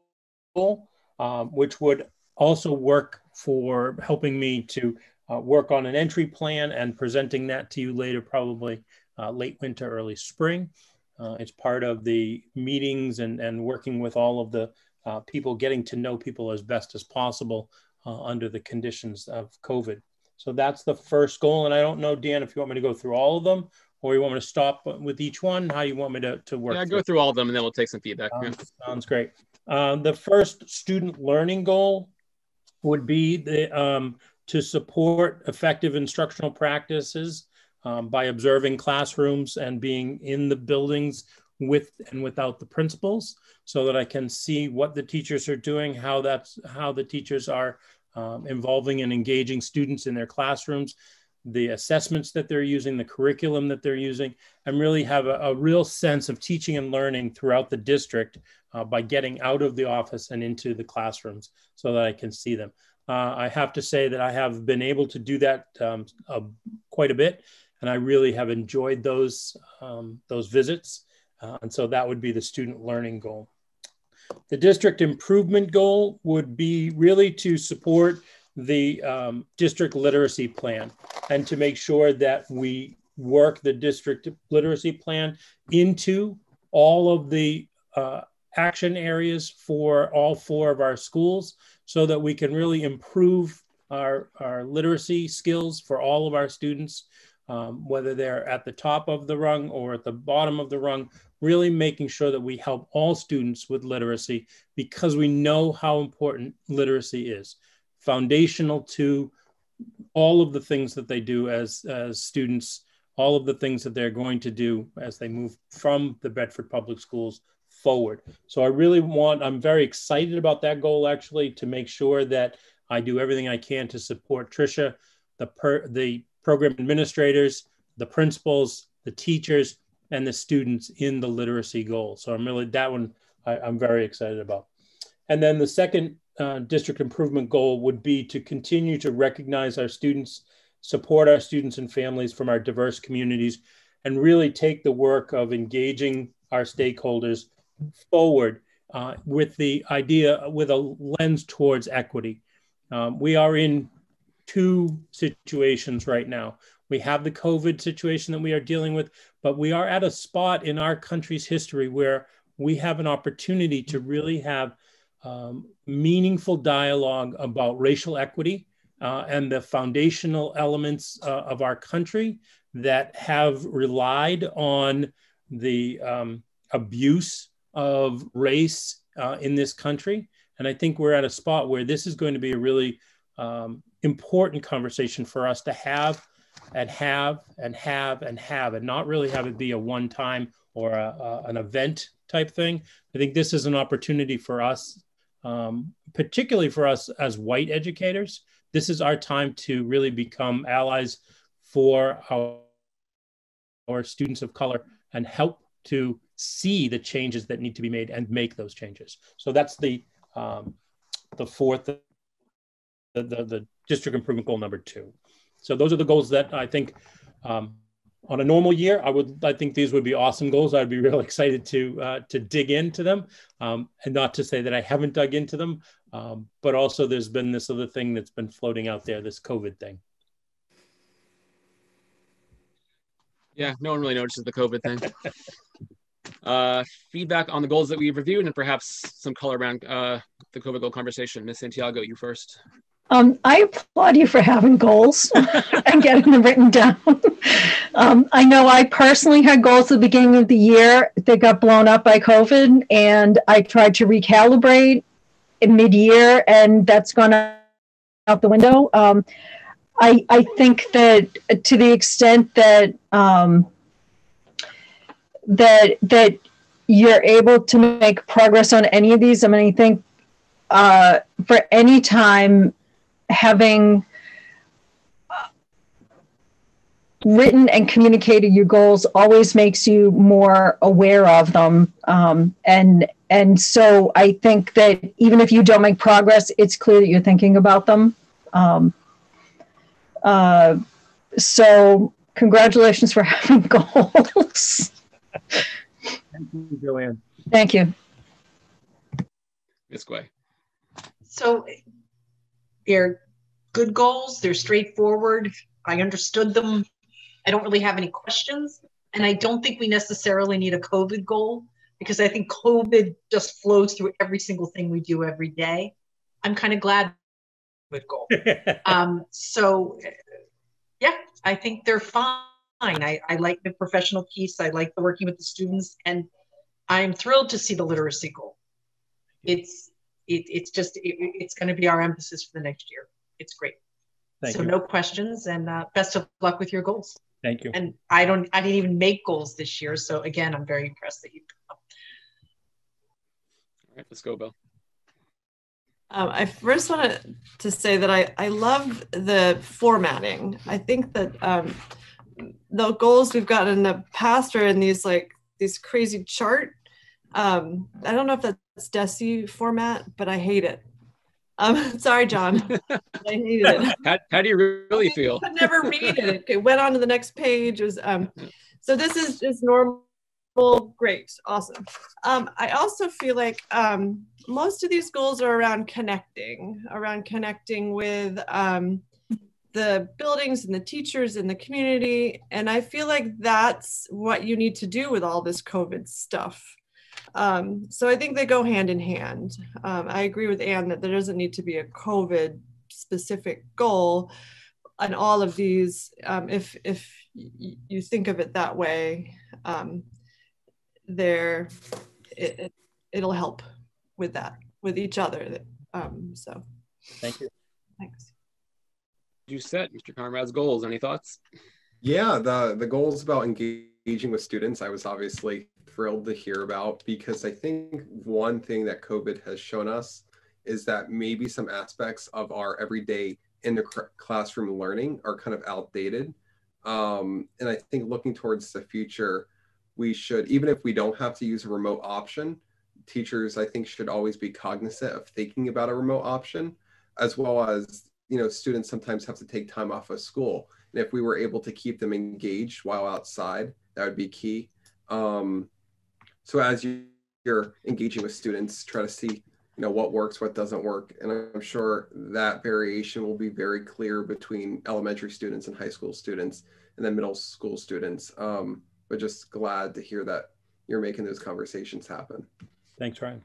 um, which would also work for helping me to uh, work on an entry plan and presenting that to you later, probably uh, late winter, early spring. Uh, it's part of the meetings and, and working with all of the uh, people, getting to know people as best as possible uh, under the conditions of COVID. So that's the first goal. And I don't know, Dan, if you want me to go through all of them or you want me to stop with each one, how you want me to, to work. Yeah, through. go through all of them and then we'll take some feedback. Um, yeah. Sounds great. Um, the first student learning goal would be the, um, to support effective instructional practices um, by observing classrooms and being in the buildings with and without the principals, so that I can see what the teachers are doing, how that's how the teachers are um, involving and engaging students in their classrooms, the assessments that they're using, the curriculum that they're using, and really have a, a real sense of teaching and learning throughout the district uh, by getting out of the office and into the classrooms so that I can see them. Uh, I have to say that I have been able to do that um, uh, quite a bit, and I really have enjoyed those, um, those visits. Uh, and so that would be the student learning goal. The district improvement goal would be really to support the um, district literacy plan and to make sure that we work the district literacy plan into all of the uh, action areas for all four of our schools so that we can really improve our, our literacy skills for all of our students, um, whether they're at the top of the rung or at the bottom of the rung, really making sure that we help all students with literacy because we know how important literacy is. Foundational to all of the things that they do as, as students, all of the things that they're going to do as they move from the Bedford Public Schools forward. So I really want, I'm very excited about that goal actually, to make sure that I do everything I can to support Tricia, the, per, the program administrators, the principals, the teachers, and the students in the literacy goal. So I'm really, that one I, I'm very excited about. And then the second uh, district improvement goal would be to continue to recognize our students, support our students and families from our diverse communities, and really take the work of engaging our stakeholders forward uh, with the idea, with a lens towards equity. Um, we are in two situations right now. We have the COVID situation that we are dealing with, but we are at a spot in our country's history where we have an opportunity to really have um, meaningful dialogue about racial equity uh, and the foundational elements uh, of our country that have relied on the um, abuse of race uh, in this country. And I think we're at a spot where this is going to be a really um, important conversation for us to have and have and have and have, and not really have it be a one-time or a, a, an event type thing. I think this is an opportunity for us, um, particularly for us as white educators. This is our time to really become allies for our, our students of color and help to see the changes that need to be made and make those changes. So that's the um, the fourth, the, the, the district improvement goal number two. So those are the goals that I think um, on a normal year, I would, I think these would be awesome goals. I'd be real excited to uh, to dig into them, um, and not to say that I haven't dug into them, um, but also there's been this other thing that's been floating out there, this COVID thing. Yeah, no one really notices the COVID thing. uh, feedback on the goals that we've reviewed and perhaps some color around uh, the COVID goal conversation. Miz Santiago, you first. Um, I applaud you for having goals and getting them written down. um, I know I personally had goals at the beginning of the year that got blown up by COVID, and I tried to recalibrate in mid-year, and that's gone out the window. Um, I, I think that to the extent that um, that that you're able to make progress on any of these, I mean, I think uh, for any time having written and communicated your goals always makes you more aware of them. Um, and and so I think that even if you don't make progress, it's clear that you're thinking about them. Um, uh, so congratulations for having goals. Thank you, Joanne. Thank you. Miz Guay. So they're good goals. They're straightforward. I understood them. I don't really have any questions. And I don't think we necessarily need a COVID goal, because I think COVID just flows through every single thing we do every day. I'm kind of glad with goal. um, so yeah, I think they're fine. I, I like the professional piece. I like the working with the students, and I'm thrilled to see the literacy goal. It's it, it's just it, it's going to be our emphasis for the next year. It's great. Thank so you. No questions, and uh, best of luck with your goals. Thank you. And I don't I didn't even make goals this year, so again, I'm very impressed that you. All right, let's go, Bill. Um, I first want to say that I, I love the formatting. I think that um, the goals we've got in the past are in these like these crazy chart. Um, I don't know if that's DESI format, but I hate it. Um, sorry, John. I hated it. How, how do you really feel? I could never read it. It went on to the next page. It was, um, so this is just normal. Great. Awesome. Um, I also feel like um, most of these goals are around connecting, around connecting with um, the buildings and the teachers and the community. And I feel like that's what you need to do with all this COVID stuff. Um, so I think they go hand in hand. Um, I agree with Anne that there doesn't need to be a COVID specific goal on all of these. Um, if if y you think of it that way, um, there it, it, it'll help with that, with each other. Um, so thank you. Thanks. You set Mister Conrad's goals. Any thoughts? Yeah, the the goals about engaging with students, I was obviously thrilled to hear about, because I think one thing that COVID has shown us is that maybe some aspects of our everyday in the classroom learning are kind of outdated. Um, and I think looking towards the future, we should, even if we don't have to use a remote option, teachers, I think, should always be cognizant of thinking about a remote option, as well as, you know, students sometimes have to take time off of school. And if we were able to keep them engaged while outside, that would be key. Um, so as you, you're engaging with students, try to see, you know, what works, what doesn't work. And I'm sure that variation will be very clear between elementary students and high school students, and then middle school students. Um, but just glad to hear that you're making those conversations happen. Thanks, Ryan.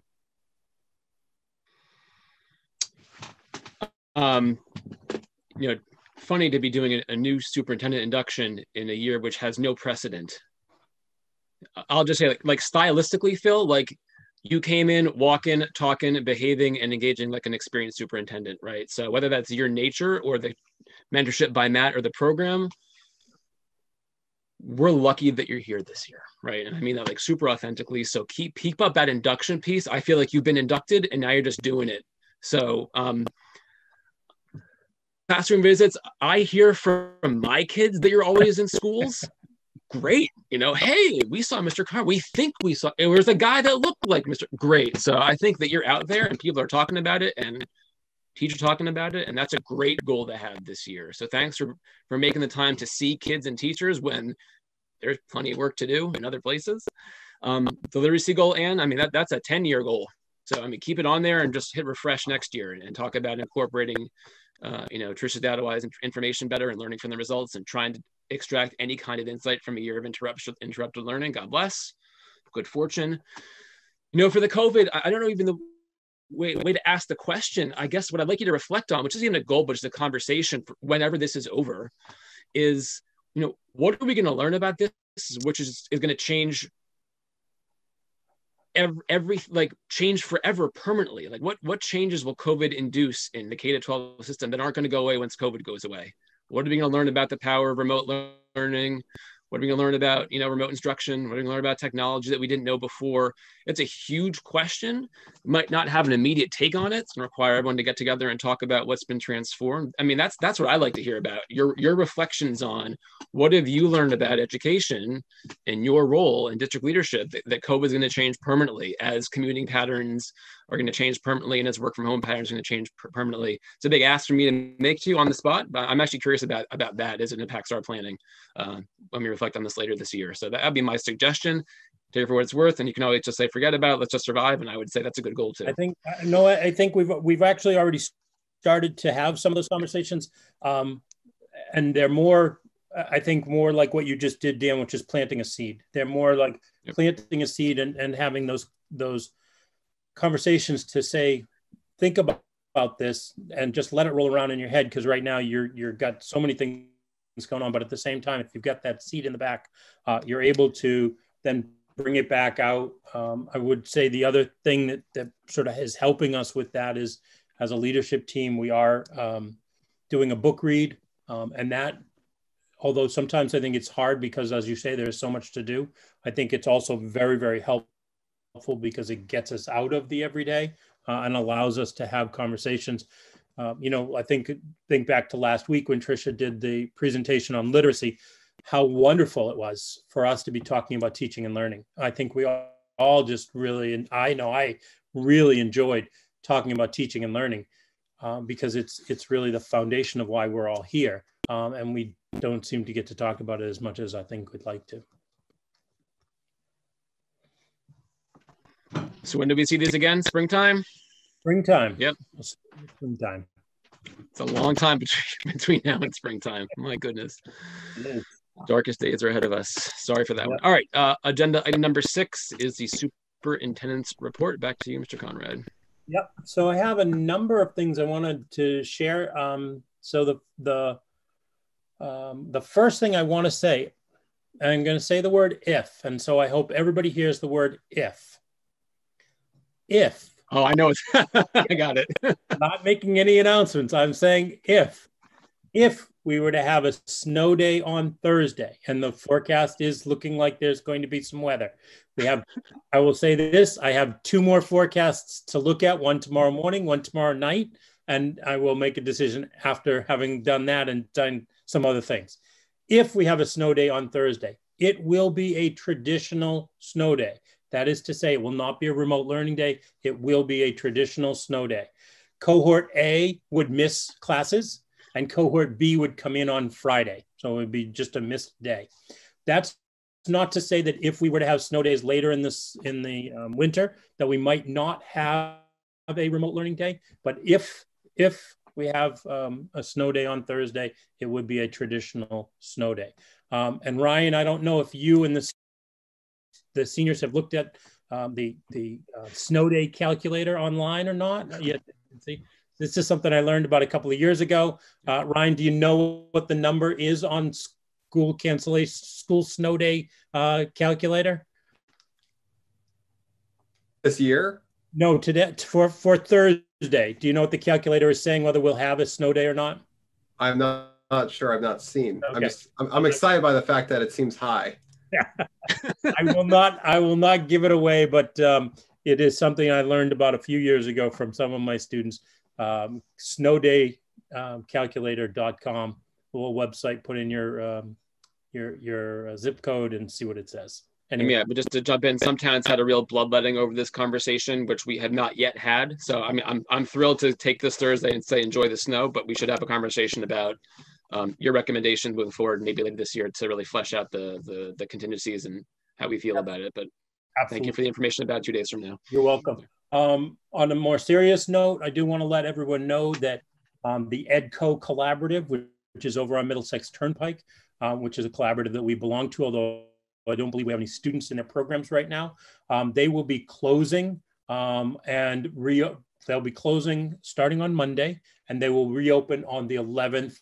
Um, you know, funny to be doing a, a new superintendent induction in a year which has no precedent. I'll just say like, like stylistically, Phil, like you came in walking, talking, behaving, and engaging like an experienced superintendent, right? So whether that's your nature or the mentorship by Matt or the program, we're lucky that you're here this year, right? And I mean that like super authentically. So keep keep up that induction piece. I feel like you've been inducted and now you're just doing it. So um, classroom visits, I hear from my kids that you're always in schools. Great, you know, hey, we saw Mister Carr. We think we saw, it was a guy that looked like Mister Great. So I think that you're out there and people are talking about it and teachers talking about it. And that's a great goal to have this year. So thanks for, for making the time to see kids and teachers when there's plenty of work to do in other places. Um, the literacy goal, and I mean, that, that's a ten year goal. So, I mean, keep it on there and just hit refresh next year and, and talk about incorporating, uh, you know, Trisha Data-wise information better and learning from the results and trying to extract any kind of insight from a year of interrupted, interrupted learning. God bless. Good fortune. You know, for the COVID, I, I don't know even the way, way to ask the question. I guess what I'd like you to reflect on, which isn't even a goal, but just a conversation for whenever this is over, is, you know, what are we going to learn about this, which is, is going to change every, every, like change forever permanently? Like what, what changes will COVID induce in the K to twelve system that aren't going to go away once COVID goes away? What are we going to learn about the power of remote learning? What are we going to learn about, you know, remote instruction? What are we going to learn about technology that we didn't know before? It's a huge question. Might not have an immediate take on it. It's going to require everyone to get together and talk about what's been transformed. I mean, that's that's what I like to hear about. Your your reflections on what have you learned about education and your role in district leadership that, that COVID is going to change permanently as commuting patterns are going to change permanently and as work from home patterns are going to change per permanently. It's a big ask for me to make to you on the spot, but I'm actually curious about, about that as it impacts our planning uh, when we reflect on this later this year. So that would be my suggestion. Take it for what it's worth, and you can always just say, forget about it, let's just survive. And I would say that's a good goal too. I think, no, I think we've, we've actually already started to have some of those conversations. Um, and they're more, I think more like what you just did, Dan, which is planting a seed. They're more like yep. planting a seed and, and having those, those conversations to say, think about, about this and just let it roll around in your head. Cause right now you're, you're got so many things going on, but at the same time, if you've got that seed in the back, uh, you're able to then bring it back out. Um, I would say the other thing that, that sort of is helping us with that is as a leadership team, we are um, doing a book read um, and that, although sometimes I think it's hard because as you say, there's so much to do. I think it's also very, very helpful because it gets us out of the everyday uh, and allows us to have conversations. Uh, you know, I think think back to last week when Trisha did the presentation on literacy, how wonderful it was for us to be talking about teaching and learning. I think we all, all just really, and I know I really enjoyed talking about teaching and learning um, because it's it's really the foundation of why we're all here. Um, and we don't seem to get to talk about it as much as I think we'd like to. So when do we see these again? Springtime? Springtime. Yep. Springtime. It's a long time between, between now and springtime. My goodness. Darkest days are ahead of us. Sorry for that yep. one. All right. Uh, agenda item number six is the superintendent's report. Back to you, Mister Conrad. Yep. So I have a number of things I wanted to share. Um, so the the um, the first thing I want to say, I'm going to say the word if, and so I hope everybody hears the word if. If. Oh, I know. It's I got it. Not making any announcements. I'm saying if. If we were to have a snow day on Thursday, and the forecast is looking like there's going to be some weather. We have, I will say this, I have two more forecasts to look at, one tomorrow morning, one tomorrow night, and I will make a decision after having done that and done some other things. If we have a snow day on Thursday, it will be a traditional snow day. That is to say, it will not be a remote learning day. It will be a traditional snow day. Cohort A would miss classes and cohort B would come in on Friday. So it would be just a missed day. That's not to say that if we were to have snow days later in this in the um, winter, that we might not have a remote learning day. But if, if we have um, a snow day on Thursday, it would be a traditional snow day. Um, and Ryan, I don't know if you and the the seniors have looked at um, the, the uh, snow day calculator online or not yet. See, this is something I learned about a couple of years ago. Uh, Ryan, do you know what the number is on school cancellation, school snow day uh, calculator? This year? No, today for for Thursday. Do you know what the calculator is saying? Whether we'll have a snow day or not? I'm not, not sure. I've not seen. Okay. I'm just. I'm, I'm excited by the fact that it seems high. I will not. I will not give it away, but um, it is something I learned about a few years ago from some of my students. Um, snowday calculator dot com, a little website. Put in your um, your your uh, zip code and see what it says. Anyway. Yeah, but just to jump in, some towns had a real bloodletting over this conversation, which we have not yet had. So I mean, I'm I'm thrilled to take this Thursday and say enjoy the snow, but we should have a conversation about um, your recommendations moving forward, maybe later this year, to really flesh out the the, the contingencies and how we feel yep. about it. But Absolutely. Thank you for the information about two days from now. You're welcome. Um, on a more serious note, I do want to let everyone know that um, the EDCO Collaborative, which, which is over on Middlesex Turnpike, um, which is a collaborative that we belong to, although I don't believe we have any students in their programs right now. Um, they will be closing um, and re they'll be closing starting on Monday, and they will reopen on the eleventh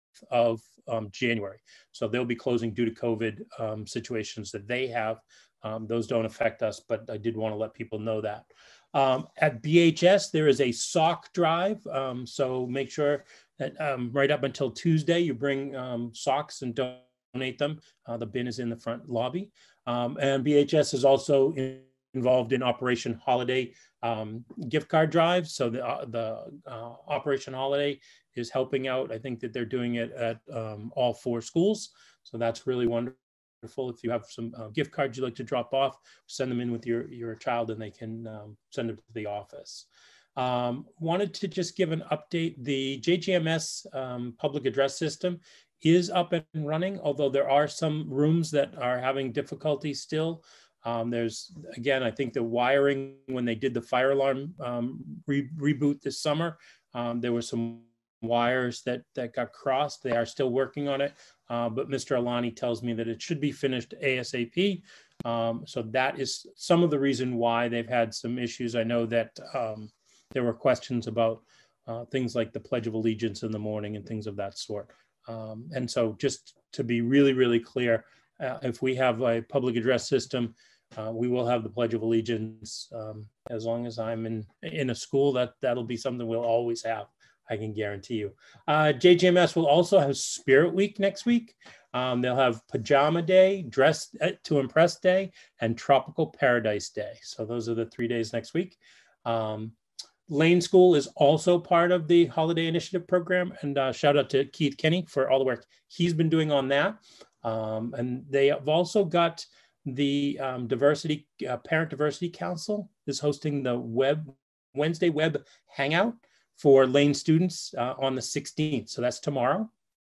of um, January. So they'll be closing due to COVID um, situations that they have. Um, those don't affect us, but I did want to let people know that. Um, at B H S, there is a sock drive. Um, so make sure that um, right up until Tuesday, you bring um, socks and don't donate them. Uh, the bin is in the front lobby. Um, and B H S is also in, involved in Operation Holiday um, gift card drive. So the, uh, the uh, Operation Holiday is helping out. I think that they're doing it at um, all four schools. So that's really wonderful. If you have some uh, gift cards you'd like to drop off, send them in with your, your child and they can um, send them to the office. Um, wanted to just give an update. The J G M S um, public address system is up and running, although there are some rooms that are having difficulty still. Um, there's, again, I think the wiring, when they did the fire alarm um, re reboot this summer, um, there were some wires that, that got crossed. They are still working on it, uh, but Mister Alani tells me that it should be finished ASAP. Um, so that is some of the reason why they've had some issues. I know that um, there were questions about uh, things like the Pledge of Allegiance in the morning and things of that sort. Um, and so just to be really, really clear, uh, if we have a public address system, uh, we will have the Pledge of Allegiance. Um, as long as I'm in, in a school, that, that'll be something we'll always have, I can guarantee you. Uh, J G M S will also have Spirit Week next week. Um, they'll have Pajama Day, Dress to Impress Day, and Tropical Paradise Day. So those are the three days next week. Um, Lane School is also part of the Holiday Initiative Program, and uh, shout out to Keith Kenny for all the work he's been doing on that. Um, and they have also got the um, Diversity uh, Parent Diversity Council is hosting the web Wednesday Web Hangout for Lane students uh, on the sixteenth. So that's tomorrow.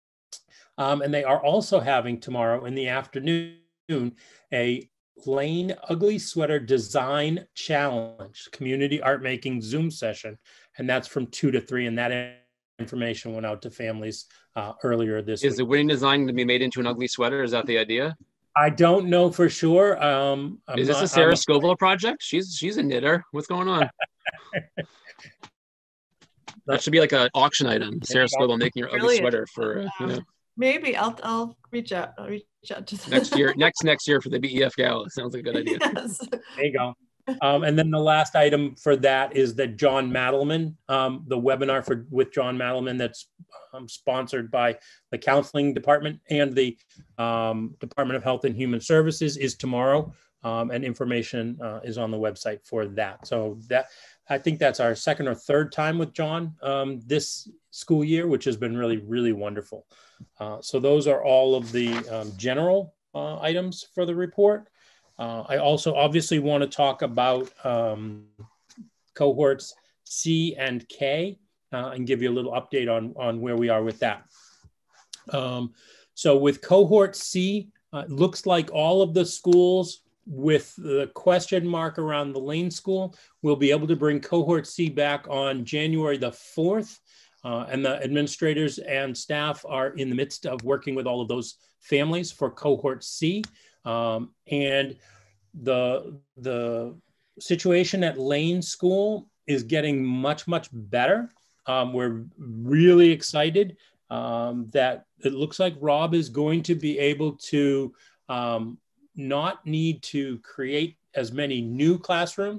Um, and they are also having tomorrow in the afternoon a Lane Ugly Sweater Design Challenge, community art making Zoom session. And that's from two to three. And that information went out to families uh, earlier this week. Is the winning design going to be made into an ugly sweater? Is that the idea? I don't know for sure. Um, I'm Is this not, a Sarah I'm, Scoville project? She's she's a knitter. What's going on? That should be like an auction item. Sarah Scoville making your ugly Brilliant. sweater for uh, you know. Maybe I'll I'll reach out. I'll reach out to next year. Next next year for the B E F Gala. Sounds like a good idea. Yes. There you go. Um, and then the last item for that is that John Madelman, um, the webinar for with John Madelman that's um, sponsored by the counseling department and the um, Department of Health and Human Services is tomorrow. Um, and information uh, is on the website for that. So that I think that's our second or third time with John um, this school year, which has been really, really wonderful. Uh, so those are all of the um, general uh, items for the report. Uh, I also obviously want to talk about um, cohorts C and K uh, and give you a little update on, on where we are with that. Um, so with cohort C, uh, it looks like all of the schools with the question mark around the Lane School will be able to bring cohort C back on January the fourth. Uh, and the administrators and staff are in the midst of working with all of those families for cohort C. Um, and the, the situation at Lane School is getting much, much better. Um, we're really excited um, that it looks like Rob is going to be able to um, not need to create as many new classrooms,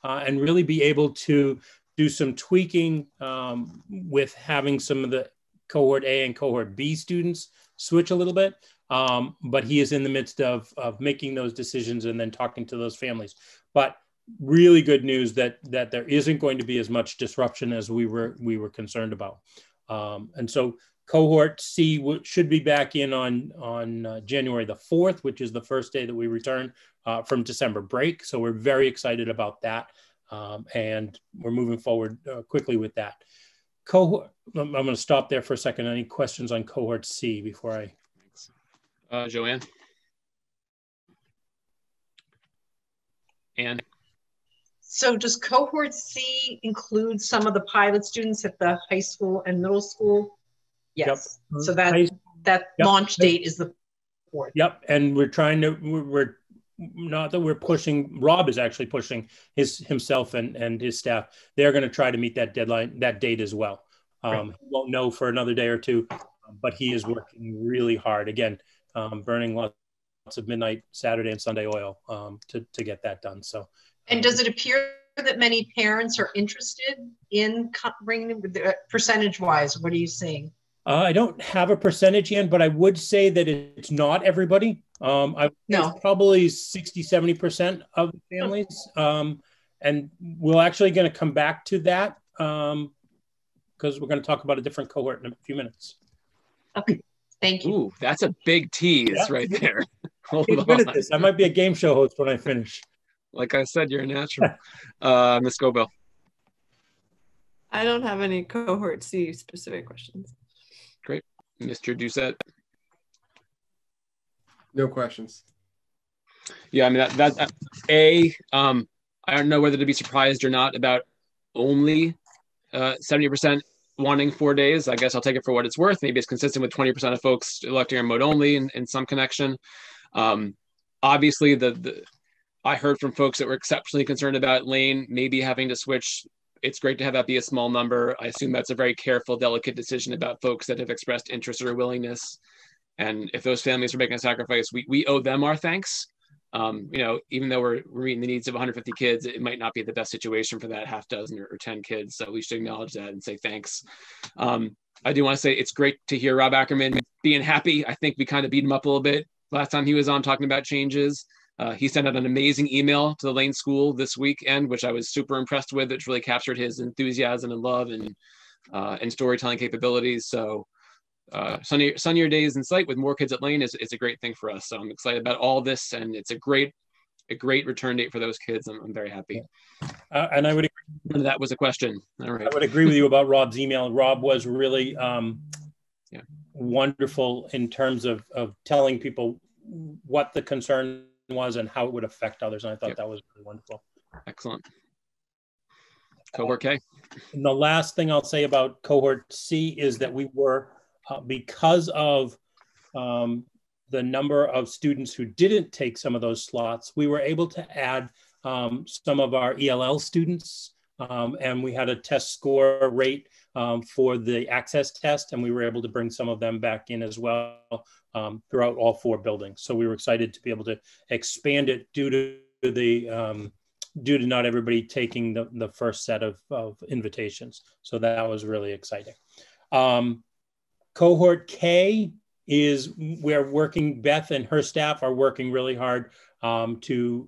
uh, and really be able to do some tweaking um, with having some of the cohort A and cohort B students switch a little bit. Um, but he is in the midst of, of making those decisions and then talking to those families. But really good news that that there isn't going to be as much disruption as we were we were concerned about. Um, and so cohort C w- should be back in on, on uh, January the fourth, which is the first day that we return uh, from December break. So we're very excited about that. Um, and we're moving forward uh, quickly with that. Cohort, I'm, I'm going to stop there for a second. Any questions on cohort C before I... Uh, Joanne? Anne? So does cohort C include some of the pilot students at the high school and middle school? Yes. Yep. So that, that yep. launch date is the fourth. Yep. And we're trying to, we're, we're not that we're pushing, Rob is actually pushing his himself and, and his staff. They're going to try to meet that deadline, that date as well. Um, right. He won't know for another day or two, but he is working really hard. Again, um, burning lots of midnight Saturday and Sunday oil um, to, to get that done. So, and does it appear that many parents are interested in bringing the percentage wise? What are you seeing? Uh, I don't have a percentage yet, but I would say that it's not everybody. Um, I no. probably sixty, seventy percent of the families. Um, and we're actually going to come back to that um, because we're going to talk about a different cohort in a few minutes. Okay. Thank you. Ooh, that's a big tease yeah. right there. Hold on. Good at this. I might be a game show host when I finish. Like I said, you're a natural. uh, Miz Scobell. I don't have any cohort C specific questions. Great. Mister Doucette. No questions. Yeah, I mean, that, that, that A, um, I don't know whether to be surprised or not about only uh, seventy percent wanting four days. I guess I'll take it for what it's worth. Maybe it's consistent with twenty percent of folks electing remote only in, in some connection. Um, obviously, the, the I heard from folks that were exceptionally concerned about Lane maybe having to switch. It's great to have that be a small number. I assume that's a very careful, delicate decision about folks that have expressed interest or willingness. And if those families are making a sacrifice, we, we owe them our thanks. Um, you know, even though we're, we're meeting the needs of one hundred fifty kids, it might not be the best situation for that half dozen or, or ten kids. So we should acknowledge that and say thanks. Um, I do want to say it's great to hear Rob Ackerman being happy. I think we kind of beat him up a little bit last time he was on talking about changes. Uh, he sent out an amazing email to the Lane School this weekend, which I was super impressed with. It really captured his enthusiasm and love and uh, and storytelling capabilities. So uh, sunnier, sunnier days in sight with more kids at Lane is, is a great thing for us. So I'm excited about all this, and it's a great a great return date for those kids. I'm, I'm very happy. Uh, and I would agree. That was a question. All right. I would agree with you about Rob's email. Rob was really um, yeah. wonderful in terms of, of telling people what the concern was and how it would affect others. And I thought yep. that was really wonderful. Excellent. Cohort K. And the last thing I'll say about cohort C is that we were, uh, because of um, the number of students who didn't take some of those slots, we were able to add um, some of our E L L students, um, and we had a test score rate um, for the access test, and we were able to bring some of them back in as well um, throughout all four buildings. So we were excited to be able to expand it due to the um, due to not everybody taking the, the first set of, of invitations. So that was really exciting. Um, cohort K is we're working, Beth and her staff are working really hard um, to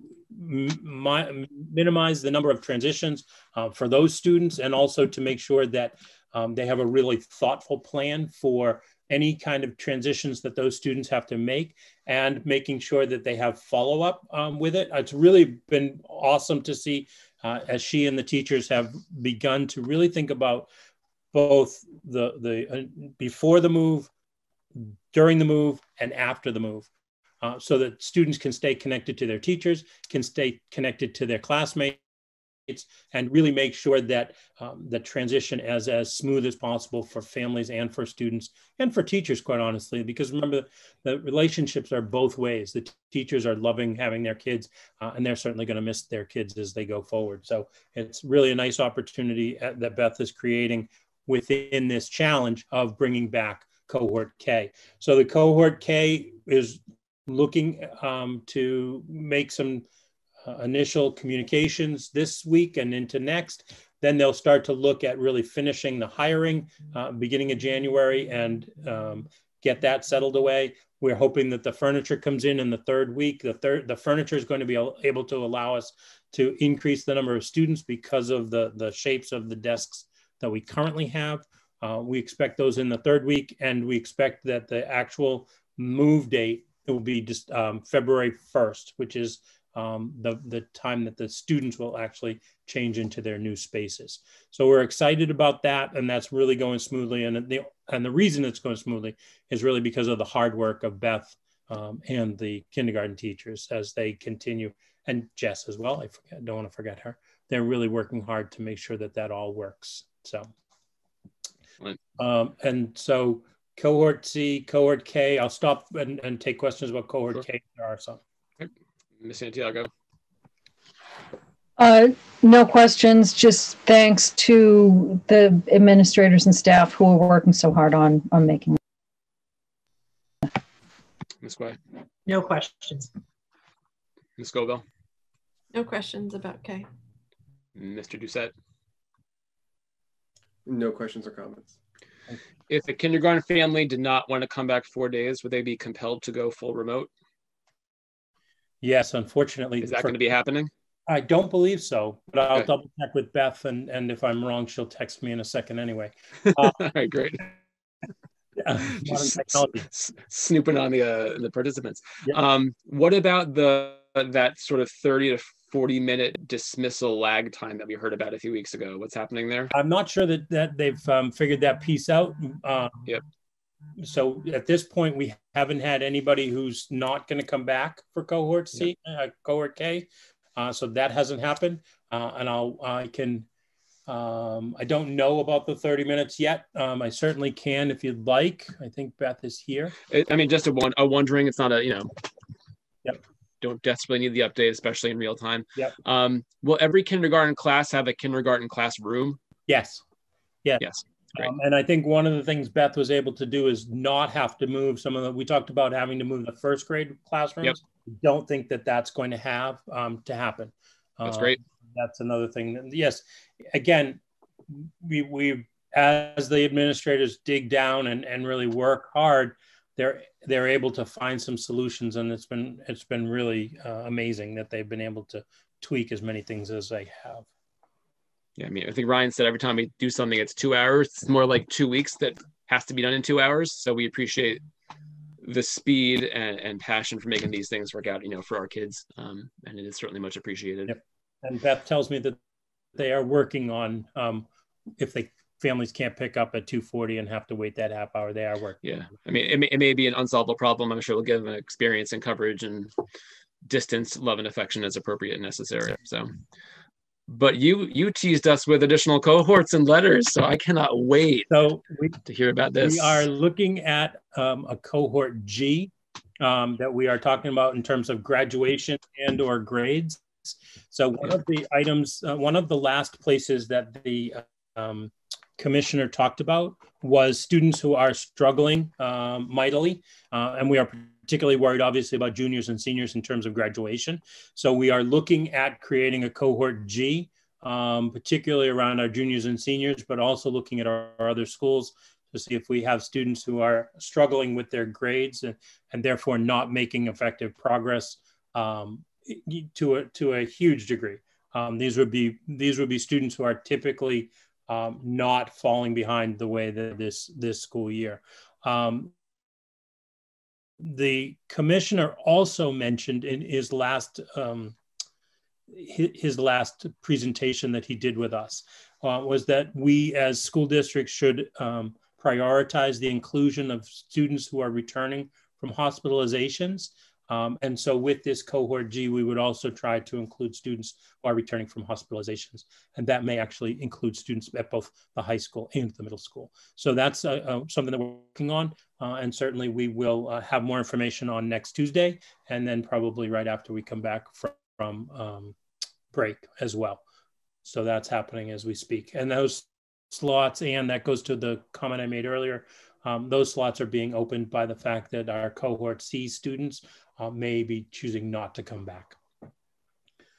mi minimize the number of transitions uh, for those students, and also to make sure that um, they have a really thoughtful plan for any kind of transitions that those students have to make, and making sure that they have follow-up um, with it. It's really been awesome to see uh, as she and the teachers have begun to really think about both the, the uh, before the move, during the move, and after the move, uh, so that students can stay connected to their teachers, can stay connected to their classmates, and really make sure that um, the transition is as smooth as possible for families and for students and for teachers, quite honestly, because remember, the relationships are both ways. The teachers are loving having their kids, uh, and they're certainly going to miss their kids as they go forward. So it's really a nice opportunity that Beth is creating within this challenge of bringing back cohort K. So the cohort K is looking um, to make some uh, initial communications this week and into next. Then they'll start to look at really finishing the hiring uh, beginning of January and um, get that settled away. We're hoping that the furniture comes in in the third week. The third, the furniture is going to be able to allow us to increase the number of students because of the, the shapes of the desks that we currently have. Uh, we expect those in the third week, and we expect that the actual move date will be just um, February first, which is um, the, the time that the students will actually change into their new spaces. So we're excited about that, and that's really going smoothly. And the, and the reason it's going smoothly is really because of the hard work of Beth um, and the kindergarten teachers as they continue, and Jess as well. I forget, don't want to forget her. They're really working hard to make sure that that all works. So, um, and so cohort C, cohort K, I'll stop and, and take questions about cohort sure. K. There are some. Miz Santiago. Uh, no questions, just thanks to the administrators and staff who are working so hard on, on making it. Miz Quay. No questions. Miz Scoville. No questions about K. Mister Doucette. No questions or comments. If a kindergarten family did not want to come back four days, would they be compelled to go full remote? Yes, unfortunately. Is that going to be happening? I don't believe so, but I'll okay. double check with Beth, and, and if I'm wrong, she'll text me in a second anyway. Uh, All right, great. Yeah, Just s- snooping on the uh, the participants. Yep. Um, what about the that sort of thirty to forty minute dismissal lag time that we heard about a few weeks ago? What's happening there? I'm not sure that that they've um, figured that piece out. Um, yep. So at this point, we haven't had anybody who's not going to come back for cohort C, yep. uh, cohort K. Uh, so that hasn't happened, uh, and I'll I can. Um, I don't know about the thirty minutes yet. Um, I certainly can if you'd like. I think Beth is here. I mean, just a, one, a wondering. It's not a, you know, yep. Don't desperately need the update, especially in real time. Yep. Um, will every kindergarten class have a kindergarten classroom? Yes. Yes. Yes. Great. Um, and I think one of the things Beth was able to do is not have to move some of the, we talked about having to move the first grade classrooms. Yep. Don't think that that's going to have um, to happen. That's uh, great. That's another thing. Yes, again, we we as the administrators dig down and, and really work hard, they're they're able to find some solutions, and it's been it's been really uh, amazing that they've been able to tweak as many things as they have. Yeah, I mean, I think Ryan said every time we do something, it's two hours. It's more like two weeks that has to be done in two hours. So we appreciate the speed and, and passion for making these things work out, you know, for our kids. Um, and it is certainly much appreciated. Yep. And Beth tells me that they are working on, um, if they families can't pick up at two forty and have to wait that half hour, they are working. Yeah. I mean, it may, it may be an unsolvable problem. I'm sure we'll give them experience and coverage and distance, love and affection as appropriate and necessary. So, but you, you teased us with additional cohorts and letters. So I cannot wait so we, to hear about this. We are looking at um, a cohort G um, that we are talking about in terms of graduation and or grades. So one of the items, uh, one of the last places that the um, commissioner talked about was students who are struggling um, mightily. Uh, and we are particularly worried, obviously, about juniors and seniors in terms of graduation. So we are looking at creating a cohort G, um, particularly around our juniors and seniors, but also looking at our, our other schools to see if we have students who are struggling with their grades and, and therefore not making effective progress um, to a to a huge degree. Um, these would be these would be students who are typically um, not falling behind the way that this this school year. Um, the commissioner also mentioned in his last um, his, his last presentation that he did with us uh, was that we as school districts should um, prioritize the inclusion of students who are returning from hospitalizations. Um, and so with this cohort G, we would also try to include students who are returning from hospitalizations. And that may actually include students at both the high school and the middle school. So that's uh, uh, something that we're working on. Uh, and certainly we will uh, have more information on next Tuesday, and then probably right after we come back from, from um, break as well. So that's happening as we speak. And those slots, and that goes to the comment I made earlier, um, those slots are being opened by the fact that our cohort C students Uh, may be choosing not to come back.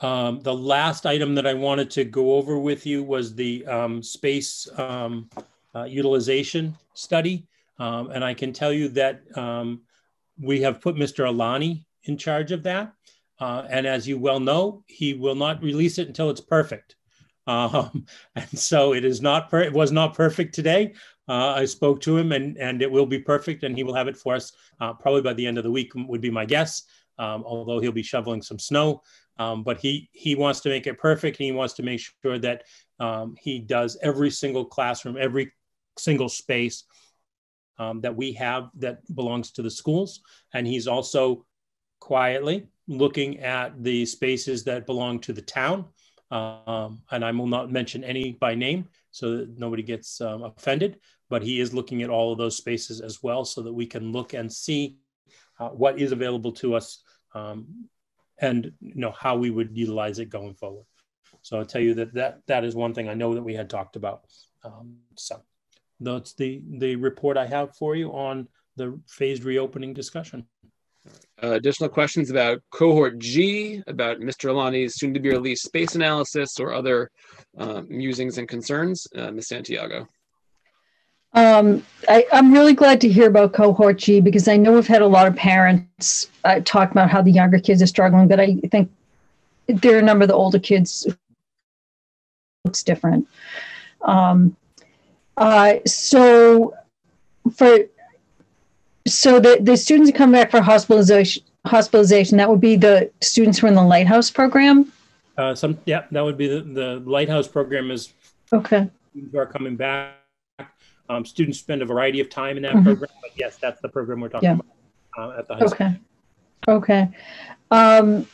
Um, the last item that I wanted to go over with you was the um, space um, uh, utilization study. Um, and I can tell you that um, we have put Mister Alani in charge of that. Uh, and as you well know, he will not release it until it's perfect. Um, and so it is not, per it was not perfect today. Uh, I spoke to him and, and it will be perfect, and he will have it for us uh, probably by the end of the week would be my guess, um, although he'll be shoveling some snow. Um, but he, he wants to make it perfect. He wants to make sure that um, he does every single classroom, every single space um, that we have that belongs to the schools. And he's also quietly looking at the spaces that belong to the town. Um, and I will not mention any by name so that nobody gets um, offended, but he is looking at all of those spaces as well so that we can look and see uh, what is available to us um, and you know how we would utilize it going forward. So I'll tell you that that, that is one thing I know that we had talked about. Um, so that's the, the report I have for you on the phased reopening discussion. Uh, additional questions about cohort G, about Mister Alani's soon to be released space analysis, or other uh, musings and concerns? Uh, Miz Santiago. Um, I, I'm really glad to hear about cohort G, because I know we've had a lot of parents uh, talk about how the younger kids are struggling, but I think there are a number of the older kids looks different. Um, uh, so for So the, the students who come back for hospitalization, hospitalization, that would be the students who are in the Lighthouse program? Uh, some, yeah, that would be the, the Lighthouse program is okay. Students who are coming back. Um, students spend a variety of time in that Mm-hmm. program, but yes, that's the program we're talking Yeah. about uh, at the high school. Okay. Okay. Um,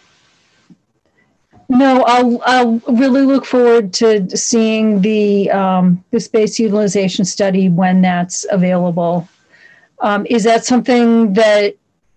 no, I'll, I'll really look forward to seeing the, um, the space utilization study when that's available. Um, is that something that,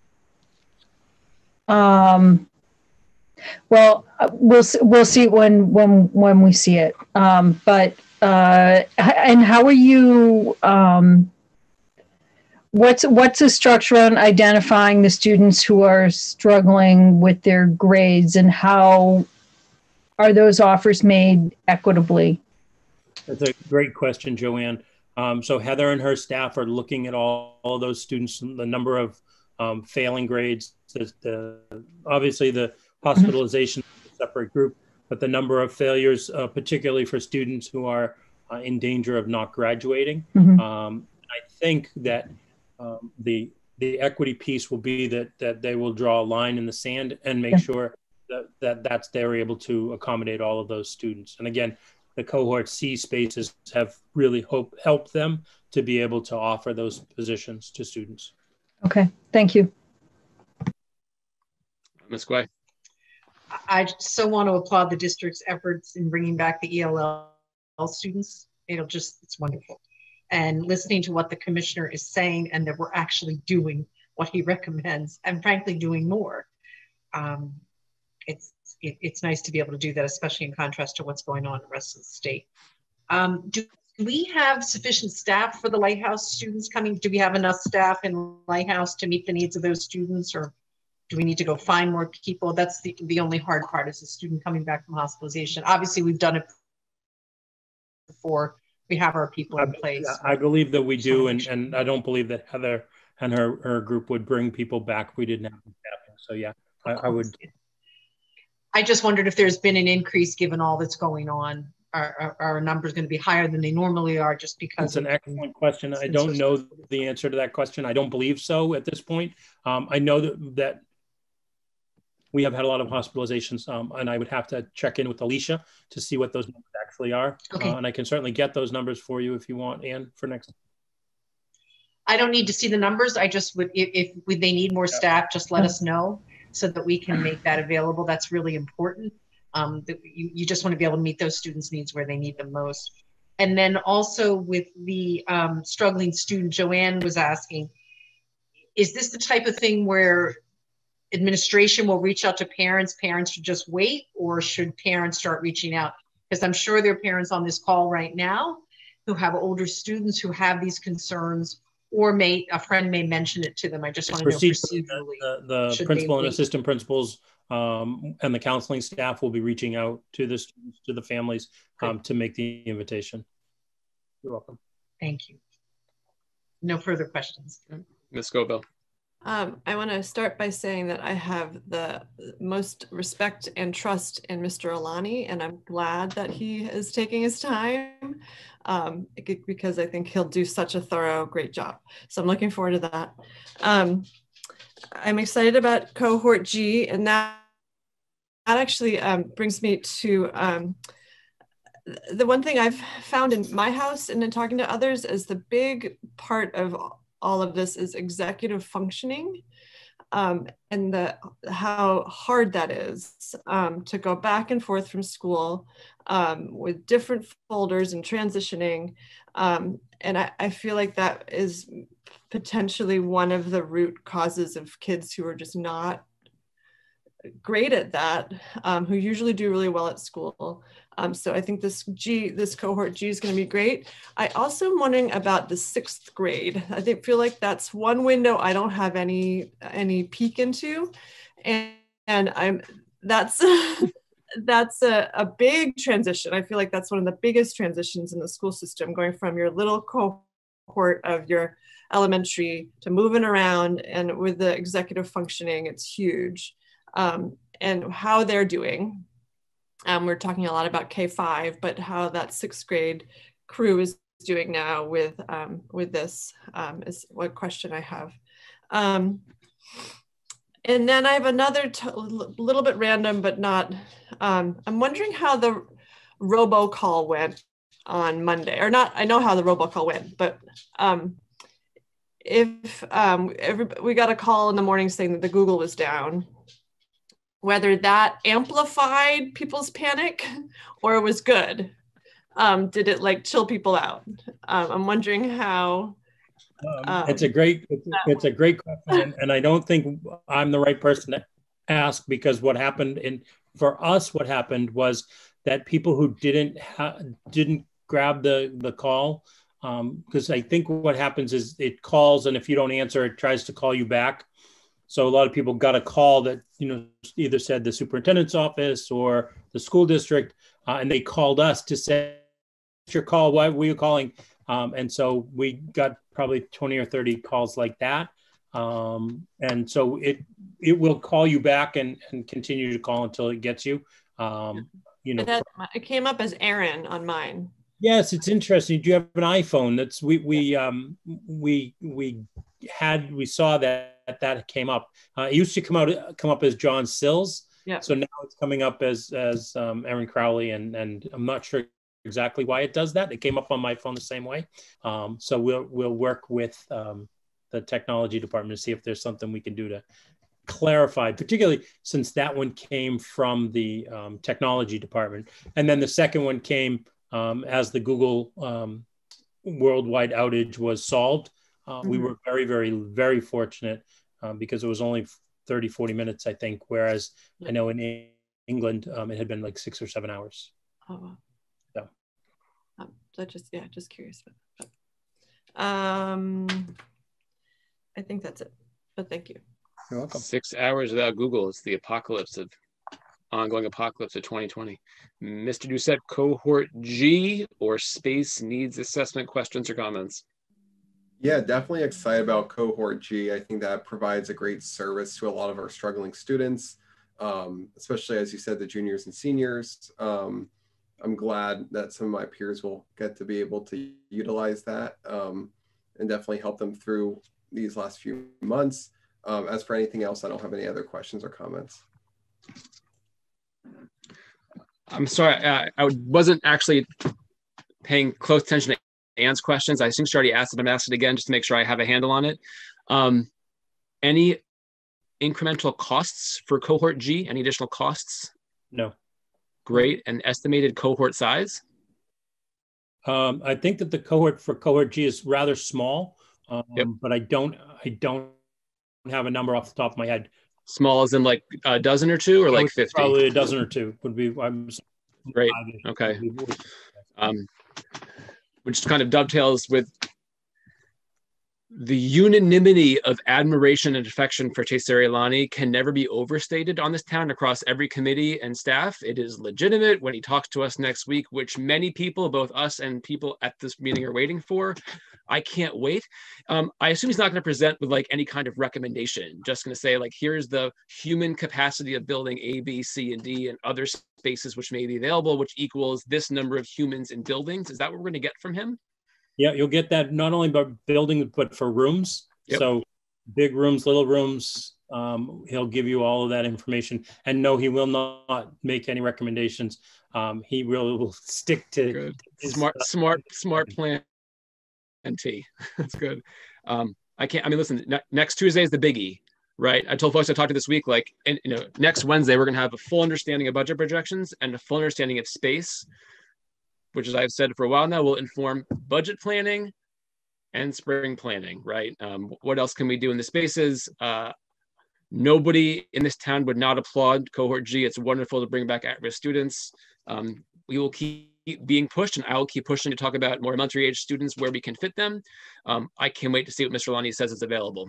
um, well, we'll, we'll see when, when, when we see it. Um, but, uh, and how are you, um, what's, what's the structure on identifying the students who are struggling with their grades, and how are those offers made equitably? That's a great question, Joanne. Um, so Heather and her staff are looking at all, all of those students, the number of um, failing grades, the, the, obviously the hospitalization is a separate group, but the number of failures, uh, particularly for students who are uh, in danger of not graduating. Mm-hmm. Um, I think that um, the the equity piece will be that that they will draw a line in the sand and make Yeah. sure that, that that's they're able to accommodate all of those students. And again, the cohort C spaces have really hope, helped them to be able to offer those positions to students. Okay, thank you. Miz Guay. I so want to applaud the district's efforts in bringing back the E L L students. It'll just, it's wonderful. And listening to what the commissioner is saying, and that we're actually doing what he recommends, and frankly doing more. Um, it's it, it's nice to be able to do that, especially in contrast to what's going on in the rest of the state. Um, do we have sufficient staff for the Lighthouse students coming? Do we have enough staff in Lighthouse to meet the needs of those students, or do we need to go find more people? That's the, the only hard part, is a student coming back from hospitalization. Obviously, we've done it before. We have our people in place. I believe that we do, and, and I don't believe that Heather and her, her group would bring people back. We didn't have them staffing. So yeah, I, I would. I just wondered if there's been an increase given all that's going on. Are, are, are our numbers going to be higher than they normally are just because? It's an excellent question. I don't know the answer to that question. I don't believe so at this point. Um, I know that, that we have had a lot of hospitalizations, um, and I would have to check in with Alicia to see what those numbers actually are. Okay. Uh, and I can certainly get those numbers for you if you want, Anne, for next. I don't need to see the numbers. I just would, if, if we, they need more staff, just let us know so that we can make that available. That's really important. Um, that you, you just want to be able to meet those students' needs where they need them most. And then also with the um, struggling student, Joanne was asking, is this the type of thing where administration will reach out to parents, parents should just wait, or should parents start reaching out? Because I'm sure there are parents on this call right now who have older students who have these concerns, or may a friend may mention it to them. I just want to know procedurally. The, the, the principal and assistant principals um, and the counseling staff will be reaching out to the students, to the families um, to make the invitation. You're welcome. Thank you. No further questions. Miz Scoville. Um, I want to start by saying that I have the most respect and trust in Mister Alani, and I'm glad that he is taking his time um, because I think he'll do such a thorough, great job. So I'm looking forward to that. Um, I'm excited about cohort G, and that, that actually um, brings me to um, the one thing I've found in my house and in talking to others is the big part of all of this is executive functioning um, and the how hard that is um, to go back and forth from school um, with different folders and transitioning. Um, and I, I feel like that is potentially one of the root causes of kids who are just not great at that, um, who usually do really well at school. Um, so I think this G, this cohort G is going to be great. I also am wondering about the sixth grade. I think feel like that's one window I don't have any any peek into, and and I'm that's that's a, a big transition. I feel like that's one of the biggest transitions in the school system, going from your little cohort of your elementary to moving around, and with the executive functioning, it's huge. Um, and how they're doing. Um, we're talking a lot about K five, but how that sixth grade crew is doing now with, um, with this um, is what question I have. Um, and then I have another little bit random, but not, um, I'm wondering how the robocall went on Monday, or not, I know how the robocall went, but um, if um, every, we got a call in the morning saying that the Google was down, whether that amplified people's panic or it was good. Um, did it like chill people out? Um, I'm wondering how. Um, it's a great, it's, it's a great question. And I don't think I'm the right person to ask, because what happened in, for us, what happened was that people who didn't ha didn't grab the, the call, because um, I think what happens is it calls, and if you don't answer, it tries to call you back. So a lot of people got a call that, you know, either said the superintendent's office or the school district, uh, and they called us to say, your call, why were you calling? Um, and so we got probably twenty or thirty calls like that. Um, and so it it will call you back and, and continue to call until it gets you. Um, you know, that, it came up as Aaron on mine. Yes, it's interesting. Do you have an iPhone? That's we we um we we had we saw that that came up. Uh, it used to come out come up as John Sills. Yeah. So now it's coming up as as um, Aaron Crowley, and and I'm not sure exactly why it does that. It came up on my phone the same way. Um, so we'll we'll work with um, the technology department to see if there's something we can do to clarify, particularly since that one came from the um, technology department, and then the second one came um, as the Google um, worldwide outage was solved. Uh, mm-hmm. We were very, very, very fortunate um, because it was only thirty, forty minutes, I think, whereas yeah. I know in England, um, it had been like six or seven hours. Oh, wow. So, um, so just, yeah, just curious. About that. Um, I think that's it, but thank you. You're welcome. Six hours without Google is the apocalypse of ongoing apocalypse of twenty twenty. Mister Doucette, cohort G or space needs assessment questions or comments? Yeah, definitely excited about cohort G. I think that provides a great service to a lot of our struggling students, um, especially as you said, the juniors and seniors. Um, I'm glad that some of my peers will get to be able to utilize that um, and definitely help them through these last few months. Um, as for anything else, I don't have any other questions or comments. I'm sorry, I, I wasn't actually paying close attention to Anne's questions. I think she already asked it. I'm asking it again just to make sure I have a handle on it. Um, any incremental costs for cohort G? Any additional costs? No. Great. And estimated cohort size? Um, I think that the cohort for cohort G is rather small, um, yep. but I don't, I don't have a number off the top of my head. Small as in like a dozen or two, or like fifty? Probably a dozen or two would be. I'm great. Okay. Um, which kind of dovetails with the unanimity of admiration and affection for Taser Ilani can never be overstated on this town across every committee and staff. It is legitimate when he talks to us next week, which many people, both us and people at this meeting, are waiting for. I can't wait. Um, I assume he's not going to present with like any kind of recommendation, just going to say like, here's the human capacity of building A, B, C, and D and other spaces which may be available, which equals this number of humans in buildings. Is that what we're going to get from him? Yeah, you'll get that not only by buildings, but for rooms. Yep. So big rooms, little rooms, um, he'll give you all of that information. And no, he will not make any recommendations. Um, he will, will stick to good. smart, uh, smart, smart plan. And T. That's good. Um, I can't, I mean, listen, ne next Tuesday is the biggie, right? I told folks I talked to this week, like, and, you know, next Wednesday, we're going to have a full understanding of budget projections and a full understanding of space, which, as I've said for a while now, will inform budget planning and spring planning, right? Um, what else can we do in the spaces? Uh, nobody in this town would not applaud Cohort G. It's wonderful to bring back at-risk students. Um, we will keep being pushed, and I will keep pushing to talk about more elementary age students where we can fit them. Um, I can't wait to see what Mister Ilani says is available.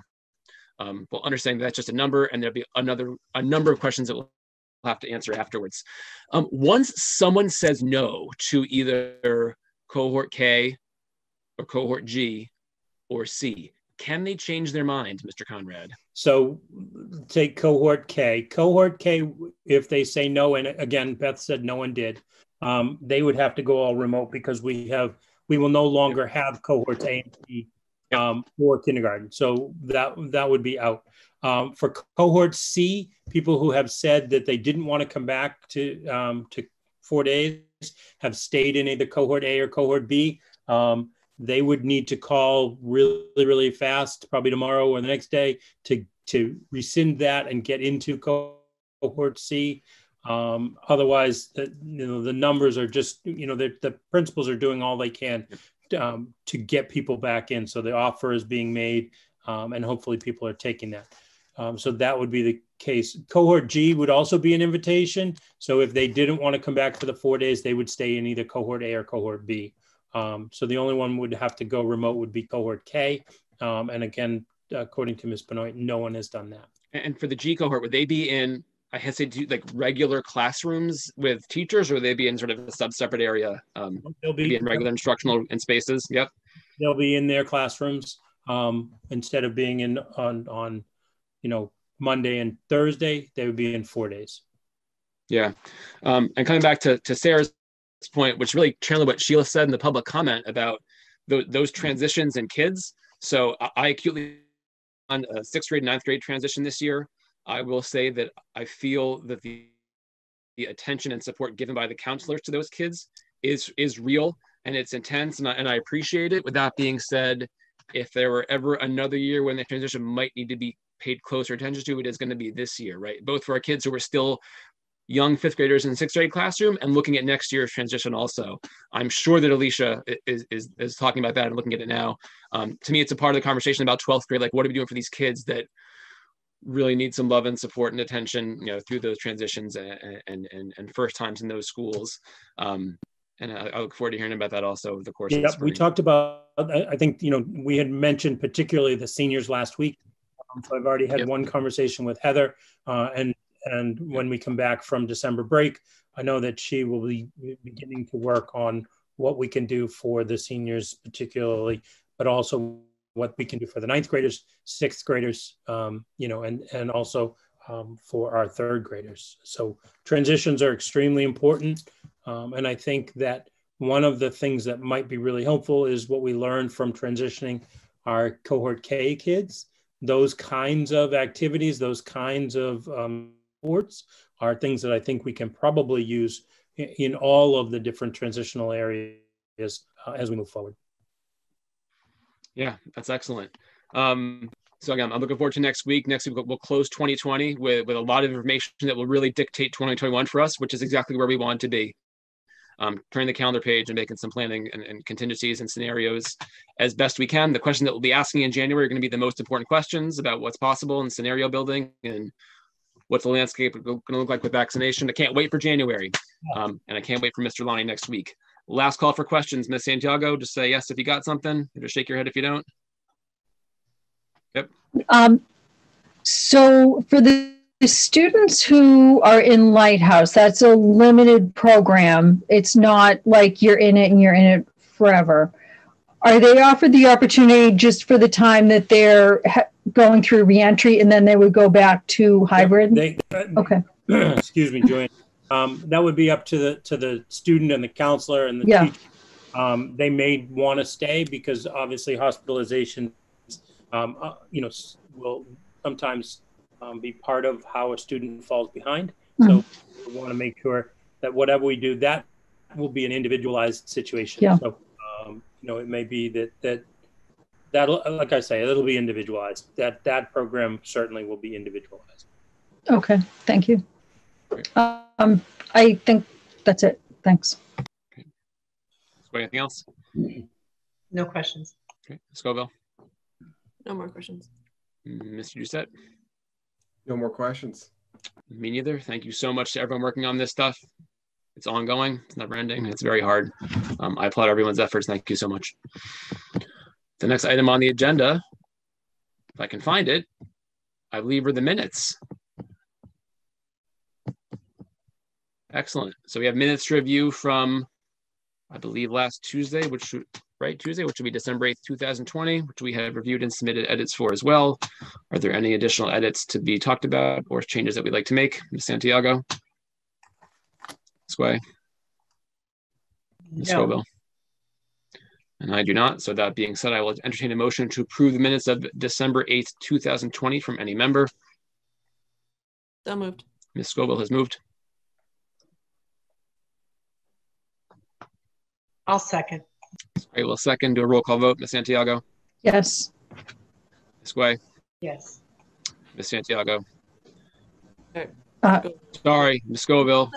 Um, well, understanding that that's just a number, and there'll be another a number of questions that we'll have to answer afterwards. Um, once someone says no to either Cohort K or Cohort G or C, can they change their mind, Mister Conrad? So take Cohort K. Cohort K, if they say no, and again, Beth said no one did, um, they would have to go all remote because we have we will no longer have cohorts A and B um, for kindergarten. So that that would be out. Um, for Cohort C, people who have said that they didn't want to come back to um, to four days have stayed in either Cohort A or Cohort B. Um, they would need to call really, really fast, probably tomorrow or the next day, to to rescind that and get into Cohort C. Um, otherwise, the, you know, the numbers are just, you know, the, the principals are doing all they can um, to get people back in. So the offer is being made, um, and hopefully people are taking that. Um, so that would be the case. Cohort G would also be an invitation. So if they didn't want to come back for the four days, they would stay in either Cohort A or Cohort B. Um, so the only one would have to go remote would be Cohort K. Um, and again, according to Miz Benoit, no one has done that. And for the G cohort, would they be in, I hesitate to, like regular classrooms with teachers, or would they be in sort of a sub-separate area? Um, They'll be, be in regular instructional and spaces. Yep. They'll be in their classrooms um, instead of being in on, on, you know, Monday and Thursday, they would be in four days. Yeah. Um, and coming back to, to Sarah's point, which really channeled what Sheila said in the public comment about th those transitions in kids. So I, I acutely on a sixth grade, ninth grade transition this year. I will say that I feel that the, the attention and support given by the counselors to those kids is is real, and it's intense, and I, and I appreciate it. With that being said, if there were ever another year when the transition might need to be paid closer attention to, it is going to be this year, right? Both for our kids who are still young fifth graders in the sixth grade classroom, and looking at next year's transition also. I'm sure that Alicia is, is, is talking about that and looking at it now. Um, to me, it's a part of the conversation about twelfth grade, like what are we doing for these kids that really need some love and support and attention, you know, through those transitions and, and, and, and first times in those schools. Um, and I, I look forward to hearing about that also over the course yeah, of the spring. We talked about, I think, you know, we had mentioned particularly the seniors last week. Um, so I've already had yep. one conversation with Heather, uh, and And when we come back from December break, I know that she will be beginning to work on what we can do for the seniors particularly, but also what we can do for the ninth graders, sixth graders, um, you know, and, and also um, for our third graders. So transitions are extremely important. Um, and I think that one of the things that might be really helpful is what we learned from transitioning our Cohort K kids. Those kinds of activities, those kinds of um, sports are things that I think we can probably use in, in all of the different transitional areas uh, as we move forward. Yeah, that's excellent. Um, so again, I'm looking forward to next week. Next week, we'll close twenty twenty with, with a lot of information that will really dictate twenty twenty-one for us, which is exactly where we want to be. Um, turning the calendar page and making some planning and, and contingencies and scenarios as best we can. The question that we'll be asking in January are going to be the most important questions about what's possible in scenario building and what's the landscape going to look like with vaccination. I can't wait for January. Um, and I can't wait for Mister Ilani next week. Last call for questions, Miz Santiago. Just say yes if you got something. Just shake your head if you don't. Yep. Um, so for the the students who are in Lighthouse, that's a limited program. It's not like you're in it and you're in it forever. Are they offered the opportunity just for the time that they're ha- going through reentry and then they would go back to hybrid? They, okay. Excuse me, Joanne. Um, that would be up to the to the student and the counselor and the Yeah. teacher. Um, they may want to stay because obviously hospitalization, um, uh, you know, s- will sometimes um, be part of how a student falls behind. So we want to make sure that whatever we do, that will be an individualized situation. Yeah. So, um, you know, it may be that that that'll, like I say, it'll be individualized. That that program certainly will be individualized. Okay, thank you. Um, I think that's it. Thanks. Anything else? No questions. Okay, Scoville. No more questions. Mister Doucette. No more questions. Me neither. Thank you so much to everyone working on this stuff. It's ongoing. It's never ending. It's very hard. Um, I applaud everyone's efforts. Thank you so much. The next item on the agenda, if I can find it, I believe are the minutes. Excellent. So we have minutes to review from, I believe, last Tuesday, which right Tuesday, which will be December eighth, two thousand twenty, which we have reviewed and submitted edits for as well. Are there any additional edits to be talked about or changes that we'd like to make? Miz Santiago? Sway? Miz No. Scoville? And I do not. So that being said, I will entertain a motion to approve the minutes of December eighth, two thousand twenty from any member. So moved. Miz Scoville has moved. I'll second. I will second. Do a roll call vote. Miz Santiago? Yes. Miz Sway? Yes. Miz Santiago? Uh, Sorry, Miz Scoville.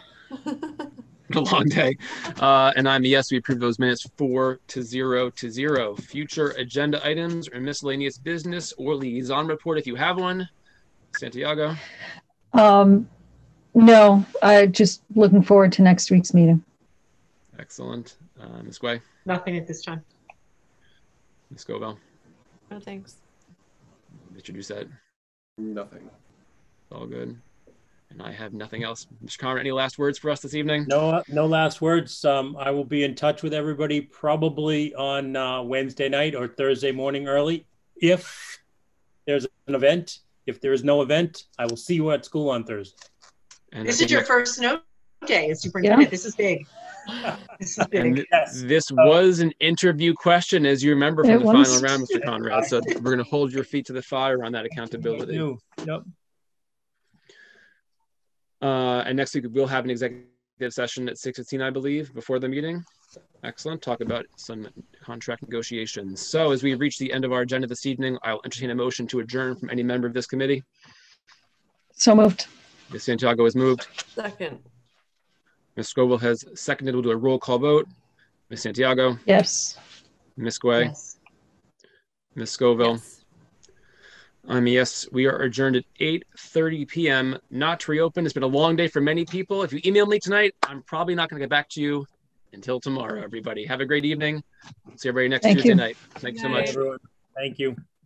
A long day. Uh, and I'm a yes, we approve those minutes four to zero to zero. Future agenda items or miscellaneous business or liaison report if you have one. Santiago? Um, no, I just looking forward to next week's meeting. Excellent. Uh, Miz Guay? Nothing at this time. Miz Scoville? No thanks. Mister Doucette? Nothing. All good. And I have nothing else. Mister Conrad, any last words for us this evening? No, no last words. Um, I will be in touch with everybody probably on uh, Wednesday night or Thursday morning early. If there's an event, if there is no event, I will see you at school on Thursday. And This is your first snow day as superintendent. Yeah. This is big. This is big. And th yes. This was an interview question, as you remember from it the was. final round, Mister Conrad. So we're going to hold your feet to the fire on that accountability. Yep. Uh, and next week we'll have an executive session at six fifteen, I believe, before the meeting. Excellent. Talk about some contract negotiations. So as we reach the end of our agenda this evening, I'll entertain a motion to adjourn from any member of this committee. So moved. Miz Santiago has moved. Second. Miz Scoville has seconded. We'll do a roll call vote. Miz Santiago? Yes. Miz Guay? Yes. Miz Scoville? Yes. Um, yes, we are adjourned at eight thirty p m Not to reopen. It's been a long day for many people. If you email me tonight, I'm probably not going to get back to you until tomorrow, everybody. Have a great evening. See everybody next Thank Tuesday you. night. Thank you so much. Everyone, thank you.